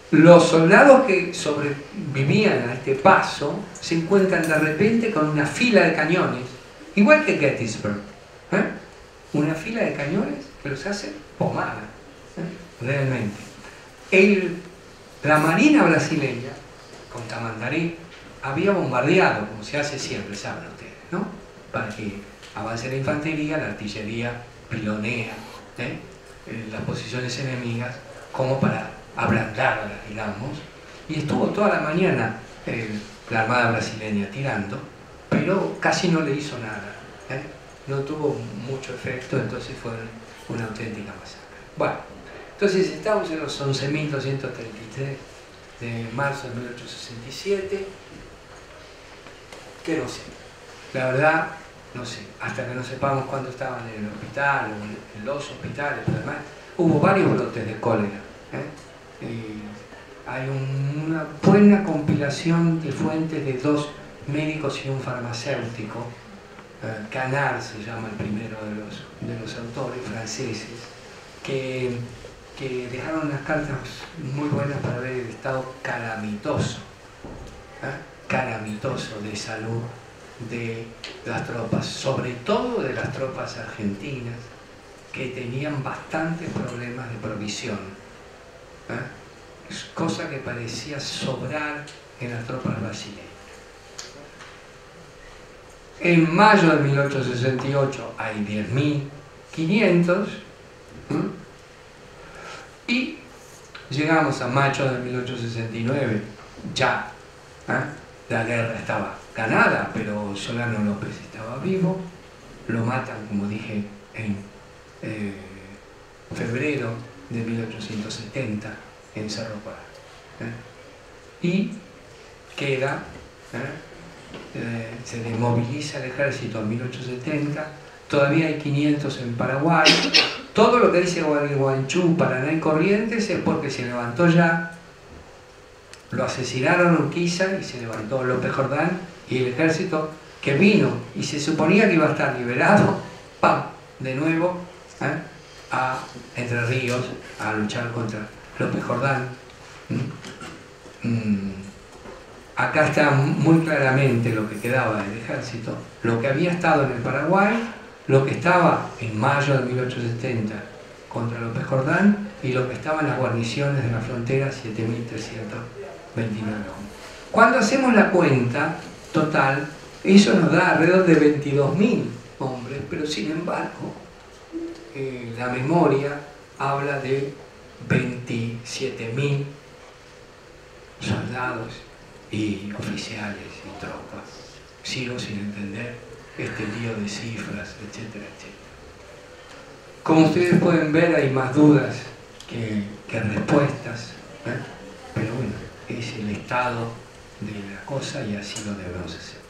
los soldados que sobrevivían a este paso se encuentran de repente con una fila de cañones, igual que Gettysburg, ¿eh? Una fila de cañones que los hace pomada, ¿eh? Realmente. El, la marina brasileña, con Tamandaré, había bombardeado, como se hace siempre, saben ustedes, ¿no? Para que avance la infantería, la artillería pilonea, ¿eh? Eh, las posiciones enemigas, como para ablandarlas, digamos. Y estuvo toda la mañana eh, la Armada brasileña tirando, pero casi no le hizo nada, ¿eh? No tuvo mucho efecto, entonces fue una auténtica masacre. Bueno, entonces estamos en los once mil doscientos treinta y tres de marzo de mil ochocientos sesenta y siete, que no sé, la verdad, no sé, hasta que no sepamos cuándo estaban en el hospital o en los hospitales, pero además hubo varios brotes de cólera, ¿eh? Eh, hay un, una buena compilación de fuentes de dos médicos y un farmacéutico, eh, Canard se llama el primero de los, de los autores franceses, que, que dejaron unas cartas muy buenas para ver el estado calamitoso, ¿eh? calamitoso de salud de las tropas, sobre todo de las tropas argentinas, que tenían bastantes problemas de provisión, ¿eh? Cosa que parecía sobrar en las tropas brasileñas. En mayo de mil ochocientos sesenta y ocho hay diez mil quinientos, ¿eh? Y llegamos a mayo de mil ochocientos sesenta y nueve, ya, ¿eh? La guerra estaba ganada, pero Solano López estaba vivo, lo matan, como dije, en eh, febrero de mil ochocientos setenta en Cerro Corá, ¿eh? Y queda, ¿eh? Eh, se desmoviliza el ejército en mil ochocientos setenta, todavía hay quinientos en Paraguay, todo lo que dice Gualeguaychú, Paraná y Corrientes es porque se levantó ya, lo asesinaron en Urquiza y se levantó López Jordán, y el ejército que vino y se suponía que iba a estar liberado, ¡pam!, de nuevo, ¿eh? a Entre Ríos a luchar contra López Jordán. ¿Mm? Mm. Acá está muy claramente lo que quedaba del ejército, lo que había estado en el Paraguay, lo que estaba en mayo de mil ochocientos setenta contra López Jordán y lo que estaba en las guarniciones de la frontera, siete mil trescientos veintinueve hombres. Cuando hacemos la cuenta total, eso nos da alrededor de veintidós mil hombres, pero sin embargo, eh, la memoria habla de veintisiete mil soldados y oficiales y tropas. Sigo sin entender este lío de cifras, etcétera, etcétera. Como ustedes pueden ver, hay más dudas que, que respuestas, ¿eh? Pero bueno, es el estado de la cosa y así lo debemos aceptar.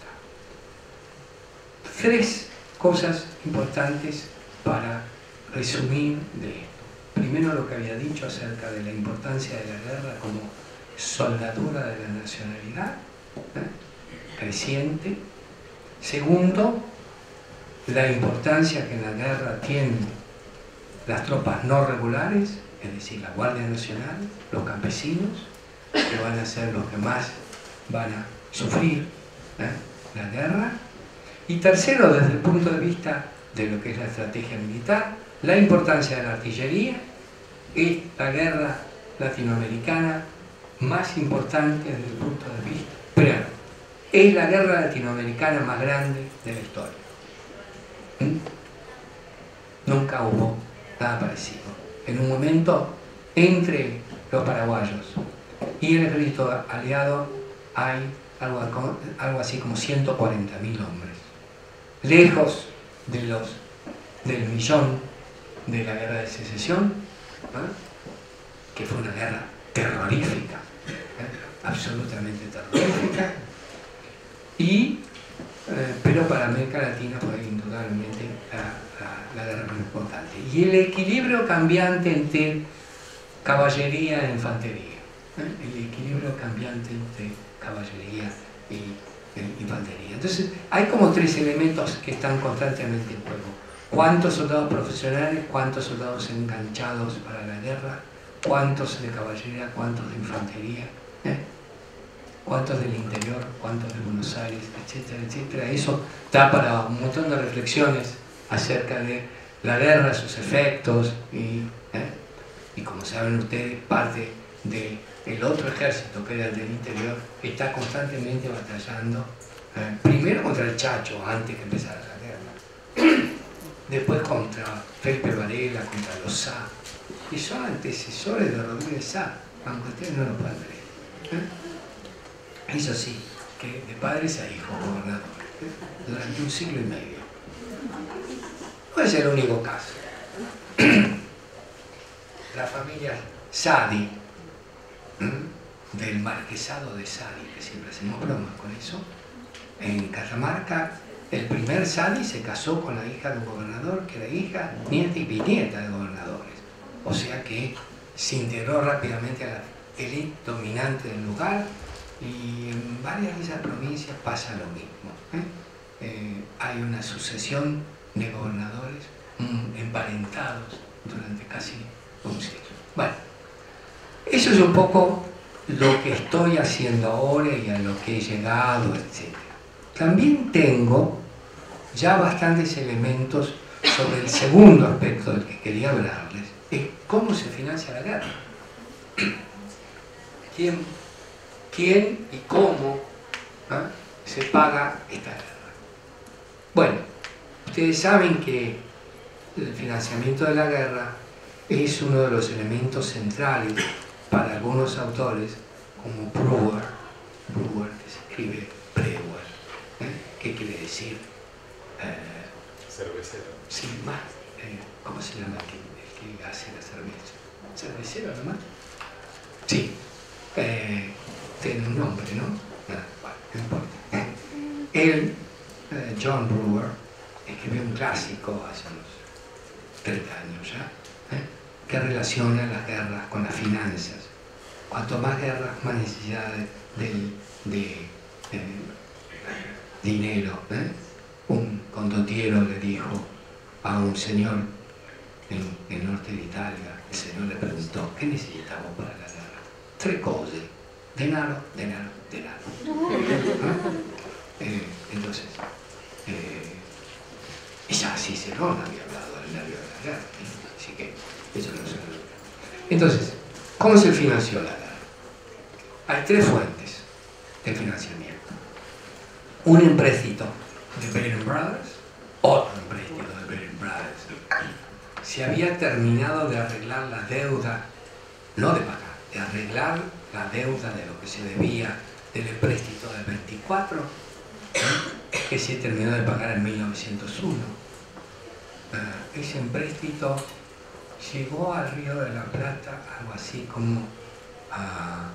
Tres cosas importantes para resumir de esto. Primero, lo que había dicho acerca de la importancia de la guerra como soldadura de la nacionalidad, ¿eh? creciente. Segundo, la importancia que en la guerra tienen las tropas no regulares, es decir, la Guardia Nacional, los campesinos, que van a ser los que más van a sufrir, ¿eh? la guerra. Y tercero, desde el punto de vista de lo que es la estrategia militar, la importancia de la artillería. Es la guerra latinoamericana más importante desde el punto de vista, pero es la guerra latinoamericana más grande de la historia. ¿Mm? Nunca hubo nada parecido. En un momento, entre los paraguayos y el ejército aliado hay algo, algo así como ciento cuarenta mil hombres, lejos de los, del millón de la guerra de secesión, ¿eh? que fue una guerra terrorífica, ¿eh? absolutamente terrorífica, y, eh, pero para América Latina fue indudablemente la, la, la guerra más importante. Y el equilibrio cambiante entre caballería e infantería, ¿eh? el equilibrio cambiante entre caballería y eh, infantería. Entonces hay como tres elementos que están constantemente en juego: cuántos soldados profesionales, cuántos soldados enganchados para la guerra, cuántos de caballería, cuántos de infantería, ¿eh? cuántos del interior, cuántos de Buenos Aires, etcétera, etcétera. Eso da para un montón de reflexiones acerca de la guerra, sus efectos y, ¿eh? y como saben ustedes, parte del otro ejército, que era el del interior, está constantemente batallando, ¿eh? primero contra el Chacho, antes que empezara la guerra, después contra Felipe Varela, contra los Sá, y son antecesores de Rodríguez Sá, aunque ustedes no lo puedan creer. ¿eh? Eso sí, que de padres a hijos gobernadores, ¿eh? durante un siglo y medio. No es el único caso. La familia Sadi, ¿eh? del marquesado de Sadi, que siempre hacemos bromas con eso, en Catamarca, el primer Sadi se casó con la hija de un gobernador, que era hija, nieta y bisnieta de gobernadores. O sea que se integró rápidamente a la élite dominante del lugar, y en varias de esas provincias pasa lo mismo. ¿eh? Eh, hay una sucesión de gobernadores mm, emparentados durante casi un siglo. Bueno, eso es un poco lo que estoy haciendo ahora y a lo que he llegado, etcétera. También tengo ya bastantes elementos sobre el segundo aspecto del que quería hablarles, es cómo se financia la guerra. ¿Quién, quién y cómo ¿eh? se paga esta guerra? Bueno, ustedes saben que el financiamiento de la guerra es uno de los elementos centrales para algunos autores, como Brewer, Brewer que se escribe Brewer, ¿eh? ¿qué quiere decir? Eh, Cervecero. Sí, más. Eh, ¿Cómo se llama el que, el que hace la cerveza? ¿Cervecero nomás? Sí. Eh, tiene un nombre, ¿no? Nada, bueno, no importa. Eh, él, eh, John Brewer, escribió un clásico hace unos treinta años ya, ¿eh? que relaciona las guerras con las finanzas. Cuanto más guerras, más necesidad de, de, de eh, dinero. ¿eh? Un condottiero le dijo a un señor en el norte de Italia, el señor le preguntó, ¿qué necesitamos para la guerra? Tres cosas: denaro, denaro, denaro. ¿Eh? Eh, entonces, eh, ya Cicerón había hablado del nervio de la guerra, ¿eh? Así que eso no se lo. Entonces, ¿cómo se financió la guerra? Hay tres fuentes de financiamiento. Un empréstito de Baring Brothers, otro empréstito de Baring Brothers. Se había terminado de arreglar la deuda, no de pagar, de arreglar la deuda de lo que se debía del empréstito del veinticuatro, ¿eh? que se terminó de pagar en mil novecientos uno. Uh, ese empréstito llegó al Río de la Plata algo así como a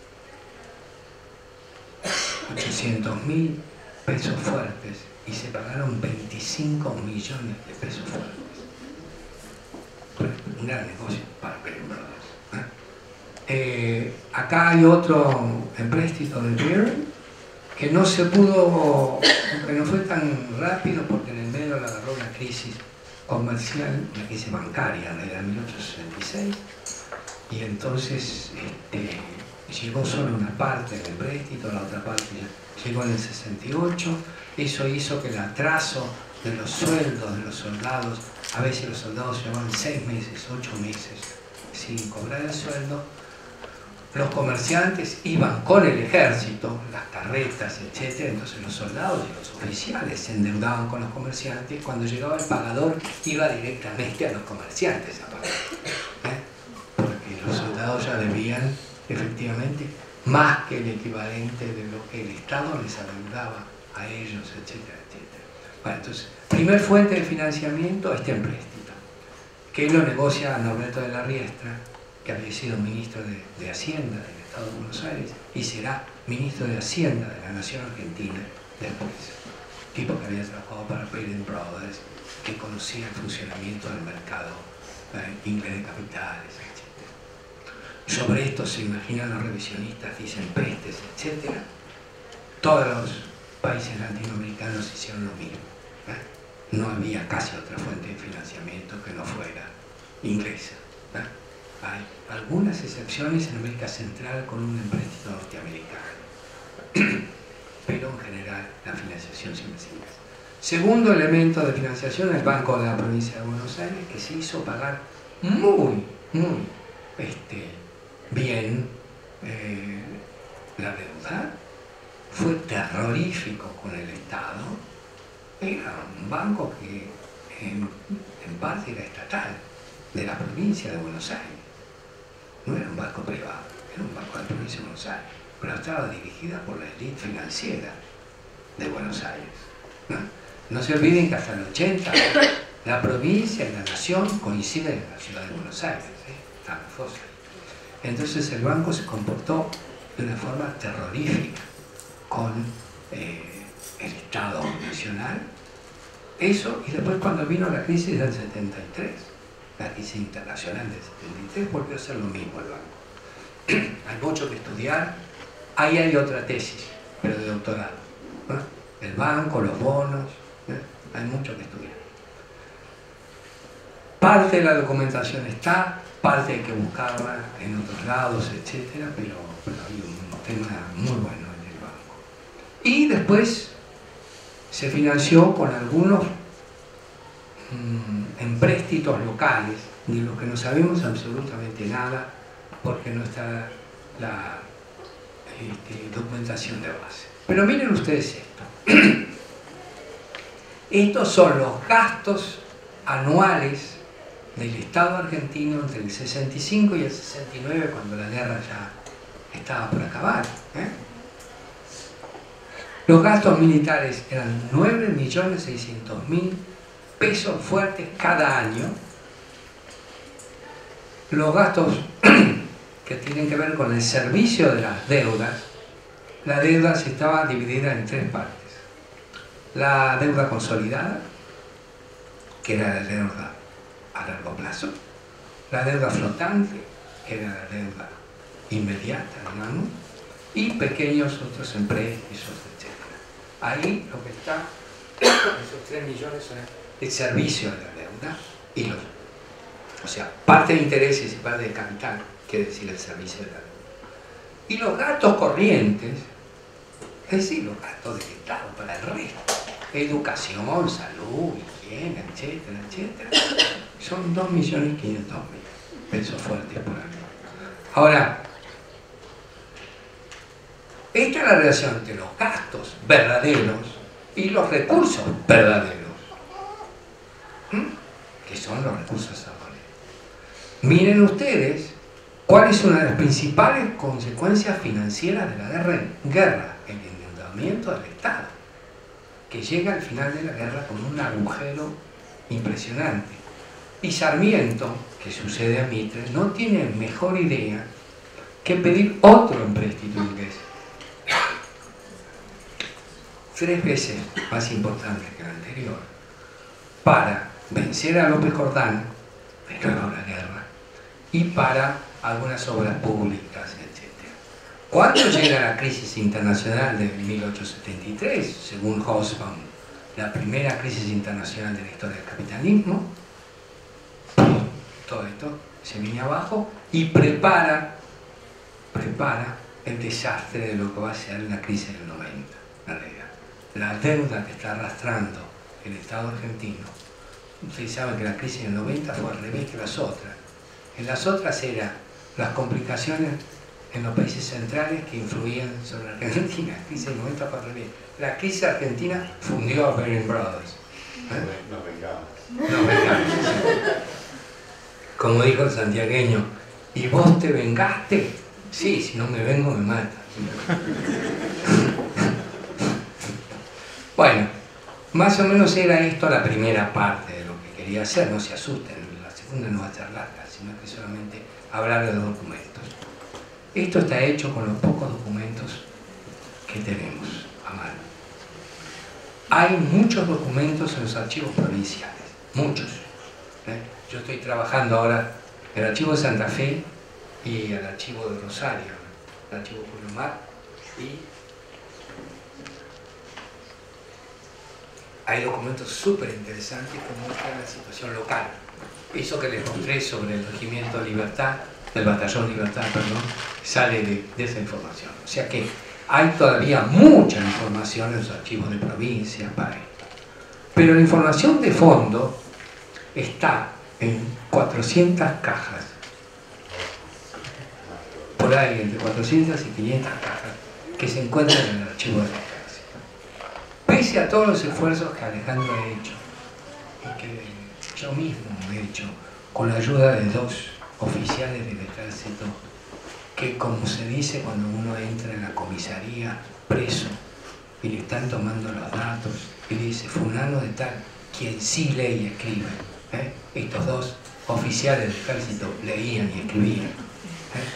ochocientos mil pesos fuertes y se pagaron veinticinco millones de pesos fuertes. Un gran negocio para Baring Brothers. ¿eh? Eh, acá hay otro empréstito de Baring que no se pudo, que no fue tan rápido porque en el medio le agarró una crisis comercial, una crisis bancaria en el mil ochocientos sesenta y seis, y entonces este, llegó solo una parte del empréstito, la otra parte llegó en el sesenta y ocho. Eso hizo que el atraso de los sueldos de los soldados, a veces los soldados llevaban seis meses, ocho meses sin cobrar el sueldo. Los comerciantes iban con el ejército, las carretas, etcétera. Entonces los soldados y los oficiales se endeudaban con los comerciantes. Cuando llegaba el pagador, iba directamente a los comerciantes a pagar, ¿eh? porque los soldados ya debían efectivamente más que el equivalente de lo que el Estado les adeudaba a ellos, etcétera, etcétera. Bueno, entonces, primer fuente de financiamiento, este empréstito, que lo negocia Norberto de la Riestra, que había sido ministro de, de Hacienda del Estado de Buenos Aires y será ministro de Hacienda de la Nación Argentina después. Tipo que había trabajado para Baring Brothers, que conocía el funcionamiento del mercado eh, inglés de capitales, etcétera. Sobre esto se imaginan los revisionistas, dicen pestes, etcétera. Todos los países latinoamericanos hicieron lo mismo. ¿eh? No había casi otra fuente de financiamiento que no fuera inglesa. ¿eh? Hay algunas excepciones en América Central con un empréstito norteamericano, pero en general la financiación siempre es inglesa. Segundo elemento de financiación, el Banco de la Provincia de Buenos Aires, que se hizo pagar muy, muy este, bien eh, la deuda. Fue terrorífico con el Estado. Era un banco que en, en parte era estatal, de la provincia de Buenos Aires. No era un banco privado, era un banco de la provincia de Buenos Aires, pero estaba dirigida por la élite financiera de Buenos Aires, ¿no? No se olviden que hasta el ochenta la provincia y la nación coinciden en la ciudad de Buenos Aires, ¿sí? Están fósiles. Entonces el banco se comportó de una forma terrorífica con eh, el Estado nacional. Eso, y después cuando vino la crisis del setenta y tres, la crisis internacional del setenta y tres, volvió a ser lo mismo el banco. Hay mucho que estudiar. Ahí hay otra tesis, pero de doctorado, ¿no? El banco, los bonos, ¿eh? Hay mucho que estudiar. Parte de la documentación está, parte hay que buscarla en otros lados, etcétera, pero, pero hay un tema muy bueno en el banco. Y después se financió con algunos mmm, empréstitos locales, de los que no sabemos absolutamente nada, porque no está la este, documentación de base. Pero miren ustedes esto. Estos son los gastos anuales del Estado argentino entre el sesenta y cinco y el sesenta y nueve, cuando la guerra ya estaba por acabar, ¿eh? Los gastos militares eran nueve millones seiscientos mil pesos fuertes cada año. Los gastos que tienen que ver con el servicio de las deudas, la deuda se estaba dividida en tres partes. La deuda consolidada, que era la deuda a largo plazo, la deuda flotante, que era la deuda inmediata, digamos, y pequeños otros empréstitos, etcétera. Ahí lo que está, esos tres millones son el servicio de la deuda y los, o sea, parte de intereses y parte de capital, quiere decir el servicio de la deuda. Y los gastos corrientes, es decir, los gastos del Estado para el resto, educación, salud, higiene, etcétera, etcétera, son dos millones quinientos mil pesos fuertes por año. Ahora, esta es la relación entre los gastos verdaderos y los recursos verdaderos, ¿Mm? que son los recursos ahorrados. Miren ustedes cuál es una de las principales consecuencias financieras de la guerra, guerra el endeudamiento del Estado, que llega al final de la guerra con un agujero impresionante. Y Sarmiento, que sucede a Mitre, no tiene mejor idea que pedir otro empréstito inglés, tres veces más importante que el anterior, para vencer a López Jordán, de nuevo la guerra, y para algunas obras públicas, etcétera. ¿Cuándo llega la crisis internacional de mil ochocientos setenta y tres? Según Hobsbawm, la primera crisis internacional de la historia del capitalismo. Todo esto se viene abajo y prepara, prepara el desastre de lo que va a ser la crisis del noventa, en realidad. La deuda que está arrastrando el Estado argentino. Ustedes saben que la crisis del noventa fue al revés que las otras. En las otras eran las complicaciones en los países centrales que influían sobre la Argentina. La crisis del noventa fue al revés. La crisis argentina fundió a Baring Brothers. ¿Eh? Nos vengamos. Nos vengamos. Como dijo el santiagueño, ¿y vos te vengaste? Sí, si no me vengo me mata. Bueno, más o menos era esto la primera parte de lo que quería hacer. No se asusten, la segunda no va a ser larga, sino que solamente hablar de los documentos. Esto está hecho con los pocos documentos que tenemos a mano. Hay muchos documentos en los archivos provinciales, muchos. ¿eh? Yo estoy trabajando ahora en el archivo de Santa Fe y el archivo de Rosario, el archivo Julio Mar, y hay documentos súper interesantes que muestran la situación local. Eso que les mostré sobre el regimiento Libertad, el batallón Libertad, perdón, sale de, de esa información. O sea que hay todavía mucha información en los archivos de provincia para esto. Pero la información de fondo está en cuatrocientas cajas. Por ahí, entre cuatrocientas y quinientas cajas que se encuentran en el archivo del ejército. Pese a todos los esfuerzos que Alejandro ha hecho y que yo mismo he hecho con la ayuda de dos oficiales del ejército que, como se dice cuando uno entra en la comisaría preso y le están tomando los datos y dice fulano de tal, quien sí lee y escribe, ¿eh? Estos dos oficiales del ejército leían y escribían, ¿eh?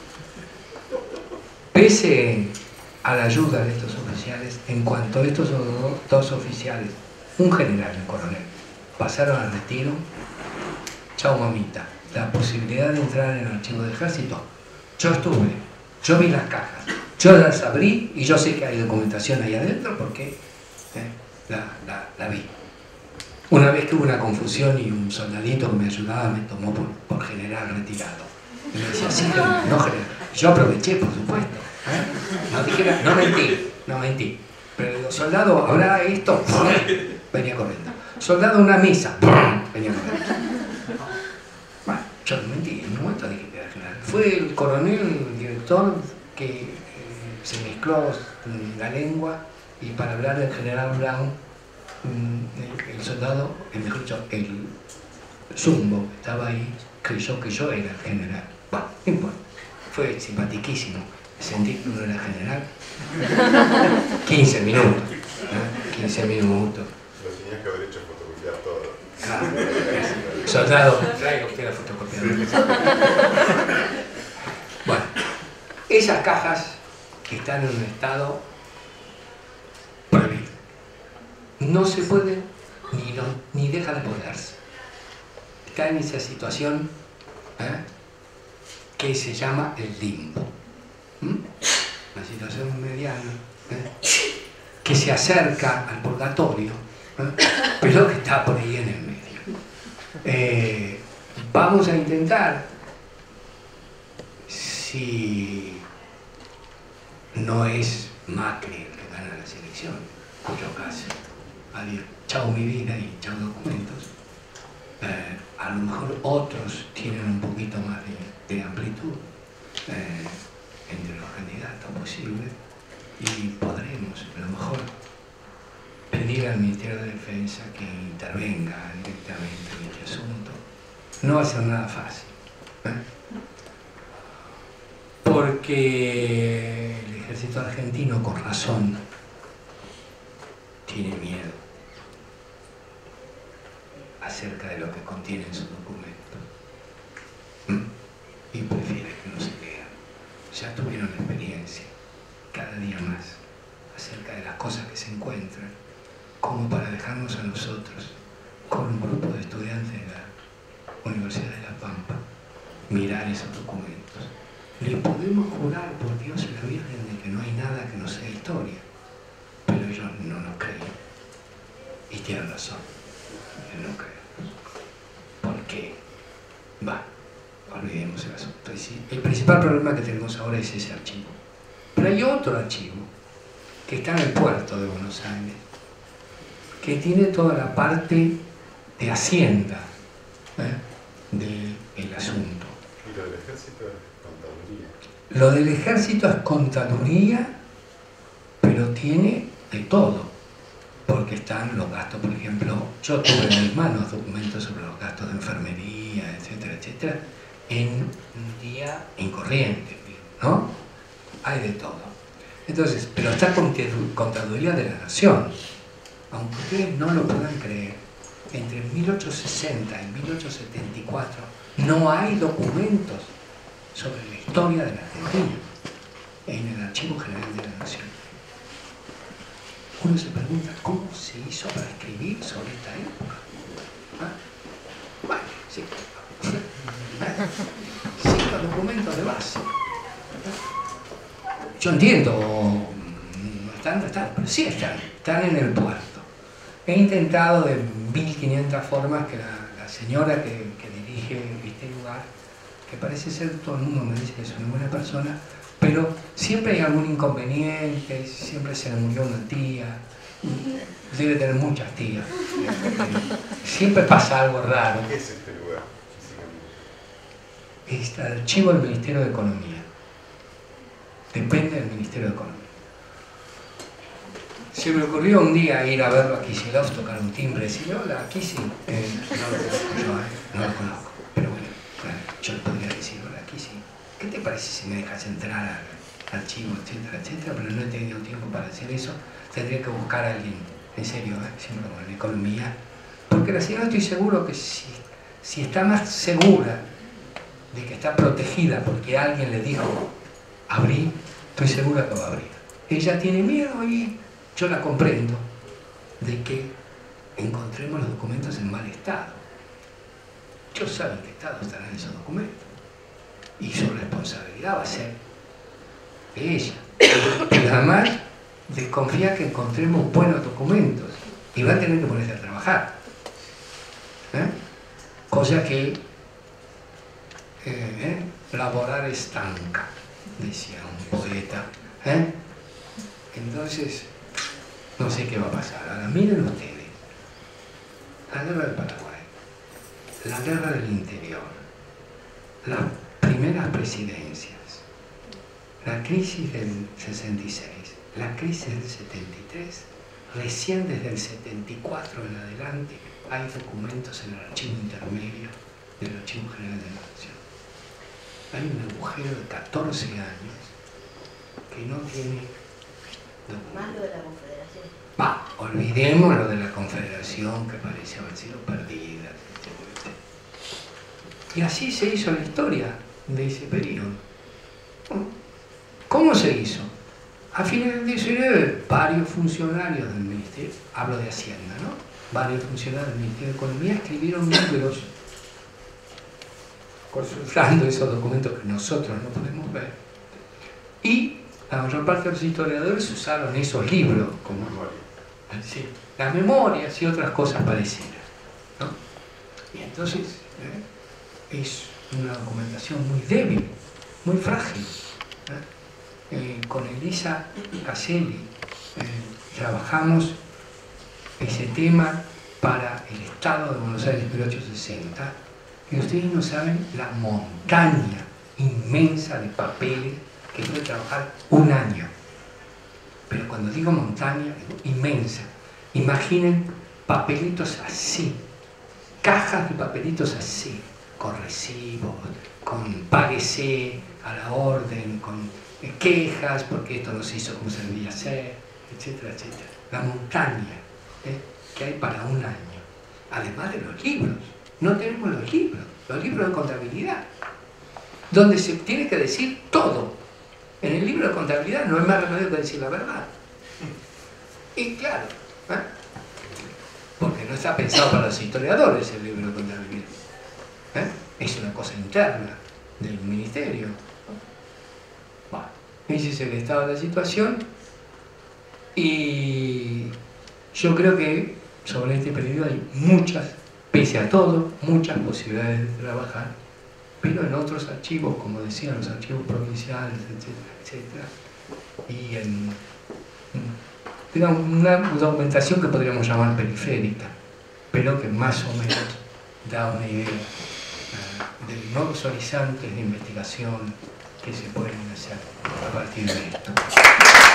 Pese a la ayuda de estos oficiales, en cuanto estos dos oficiales, un general y un coronel, pasaron al retiro, chao mamita, la posibilidad de entrar en el archivo del ejército, yo estuve, yo vi las cajas, yo las abrí y yo sé que hay documentación ahí adentro porque eh, la, la, la vi. Una vez que hubo una confusión y un soldadito que me ayudaba me tomó por, por general retirado. Y me decía, sí, general, no general. Yo aproveché, por supuesto. ¿eh? No dijera, no mentí, no mentí. Pero digo, soldado, ¿habrá esto? Venía corriendo. Soldado, una misa. Venía corriendo. Bueno, yo no mentí, en un momento dije que era general. Fue el coronel, el director, que eh, se mezcló la lengua y para hablar del general Brown, el, el soldado, el mejor dicho, el zumbo estaba ahí, creyó que yo era el general. Bueno, no importa. Fue simpatiquísimo. Sentí que uno era general. quince minutos. ¿eh? quince minutos. Lo tenías que haber hecho fotocopiar todo. Claro. Soldado, traiga usted la fotocopiadora. Bueno, esas cajas están en un estado prohibido. No se puede ni, no, ni deja de poderse. Está en esa situación ¿eh? que se llama el limbo. ¿Mm? Una situación mediana ¿eh? que se acerca al purgatorio, ¿eh? pero que está por ahí en el medio. Eh, vamos a intentar, si no es Macri el que gana las elecciones, cuyo caso, adiós, chao mi vida y chao documentos, eh, a lo mejor otros tienen un poquito más de, de amplitud eh, entre los candidatos posibles y podremos a lo mejor pedir al Ministerio de Defensa que intervenga directamente en este asunto. No va a ser nada fácil, ¿eh? porque el ejército argentino, con razón, tiene miedo acerca de lo que contienen sus documentos ¿Mm? y prefiere que no se lean. Ya tuvieron experiencia cada día más acerca de las cosas que se encuentran, como para dejarnos a nosotros, con un grupo de estudiantes de la Universidad de La Pampa, mirar esos documentos. Le podemos jurar por Dios y la Virgen de que no hay nada que no sea historia, pero ellos no nos creen. Y tienen razón, ellos no creen. ¿Por qué? Va, olvidemos el asunto. El principal problema que tenemos ahora es ese archivo. Pero hay otro archivo que está en el puerto de Buenos Aires, que tiene toda la parte de Hacienda ¿eh? del asunto. ¿Y lo del ejército es contaduría? Lo del ejército es contaduría, pero tiene de todo, porque están los gastos, por ejemplo, yo tuve en mis manos documentos sobre los gastos de enfermería, etcétera, etcétera, en un día incorriente, ¿no? Hay de todo. Entonces, pero está contaduría de la nación. Aunque ustedes no lo puedan creer, entre mil ochocientos sesenta y mil ochocientos setenta y cuatro no hay documentos sobre la historia de la Argentina en el Archivo General de la Nación. Uno se pregunta, ¿cómo se hizo para escribir sobre esta época? ¿Ah? Bueno, sí. Cinco documentos de base. Yo entiendo, no están, no están, pero sí están, están en el puerto. He intentado de mil quinientas formas que la, la la señora que, que dirige este lugar, que parece ser, todo el mundo me dice que es una buena persona, pero siempre hay algún inconveniente, siempre se le murió una tía, debe tener muchas tías, siempre pasa algo raro. ¿Qué es este lugar? Es el archivo del Ministerio de Economía, depende del Ministerio de Economía. Se me ocurrió un día ir a verlo a Kicillof, tocar un timbre y decirle, hola, aquí sí. Eh, no lo conozco yo, eh, no lo conozco, pero bueno, claro, yo le podría decir, hola, aquí sí. ¿Qué te parece si me dejas entrar al archivo, etcétera, etcétera? Pero no he tenido tiempo para hacer eso. Tendría que buscar a alguien, en serio, ¿eh? Siempre con la economía. Porque la señora estoy seguro que si, si está más segura de que está protegida porque alguien le dijo abrí, estoy segura que va a abrir. Ella tiene miedo y yo la comprendo de que encontremos los documentos en mal estado. Ellos saben qué estado estarán esos documentos y su responsabilidad va a ser de ella. Y además desconfía que encontremos buenos documentos y va a tener que ponerse a trabajar. ¿Eh? Cosa que eh, eh, laborar estanca, decía un poeta. ¿Eh? Entonces, no sé qué va a pasar. Ahora miren ustedes, la guerra del Paraguay, la guerra del interior, las primeras presidencias, la crisis del sesenta y seis, la crisis del setenta y tres, recién desde el setenta y cuatro en adelante hay documentos en el archivo intermedio del Archivo General de la Nación. Hay un agujero de catorce años que no tiene documentos. Más lo de la Confederación. Va, olvidemos lo de la Confederación que parece haber sido perdida, etcétera, etcétera. Y así se hizo la historia de ese periodo. ¿Cómo se hizo? A fines del diecinueve, varios funcionarios del Ministerio, hablo de Hacienda, ¿no? Varios funcionarios del Ministerio de Economía escribieron libros consultando esos documentos que nosotros no podemos ver. Y la mayor parte de los historiadores usaron esos libros como memoria. Sí, las memorias y otras cosas parecidas, ¿no? Y entonces ¿eh? es una documentación muy débil, muy frágil. ¿eh? Eh, con Elisa Caselli eh, trabajamos ese tema para el Estado de Buenos Aires mil ochocientos sesenta y ustedes no saben la montaña inmensa de papeles que fue trabajar un año. Pero cuando digo montaña, digo inmensa. Imaginen papelitos así, cajas de papelitos así, con recibos, con páguese a la orden, con quejas porque esto no se hizo como se debía hacer, etcétera, etcétera. La montaña ¿eh? que hay para un año. Además de los libros. No tenemos los libros, los libros de contabilidad, donde se tiene que decir todo. En el libro de contabilidad no hay más remedio que decir la verdad. Y claro, ¿eh? porque no está pensado para los historiadores el libro de contabilidad. ¿eh? Es una cosa interna del ministerio. Bueno, ese es el estado de la situación. Y yo creo que sobre este periodo hay muchas, pese a todo, muchas posibilidades de trabajar. Pero en otros archivos, como decían, los archivos provinciales, etcétera, etcétera, y en, digamos, una documentación que podríamos llamar periférica, pero que más o menos da una idea uh, de nuevos horizontes de investigación que se pueden hacer a partir de esto.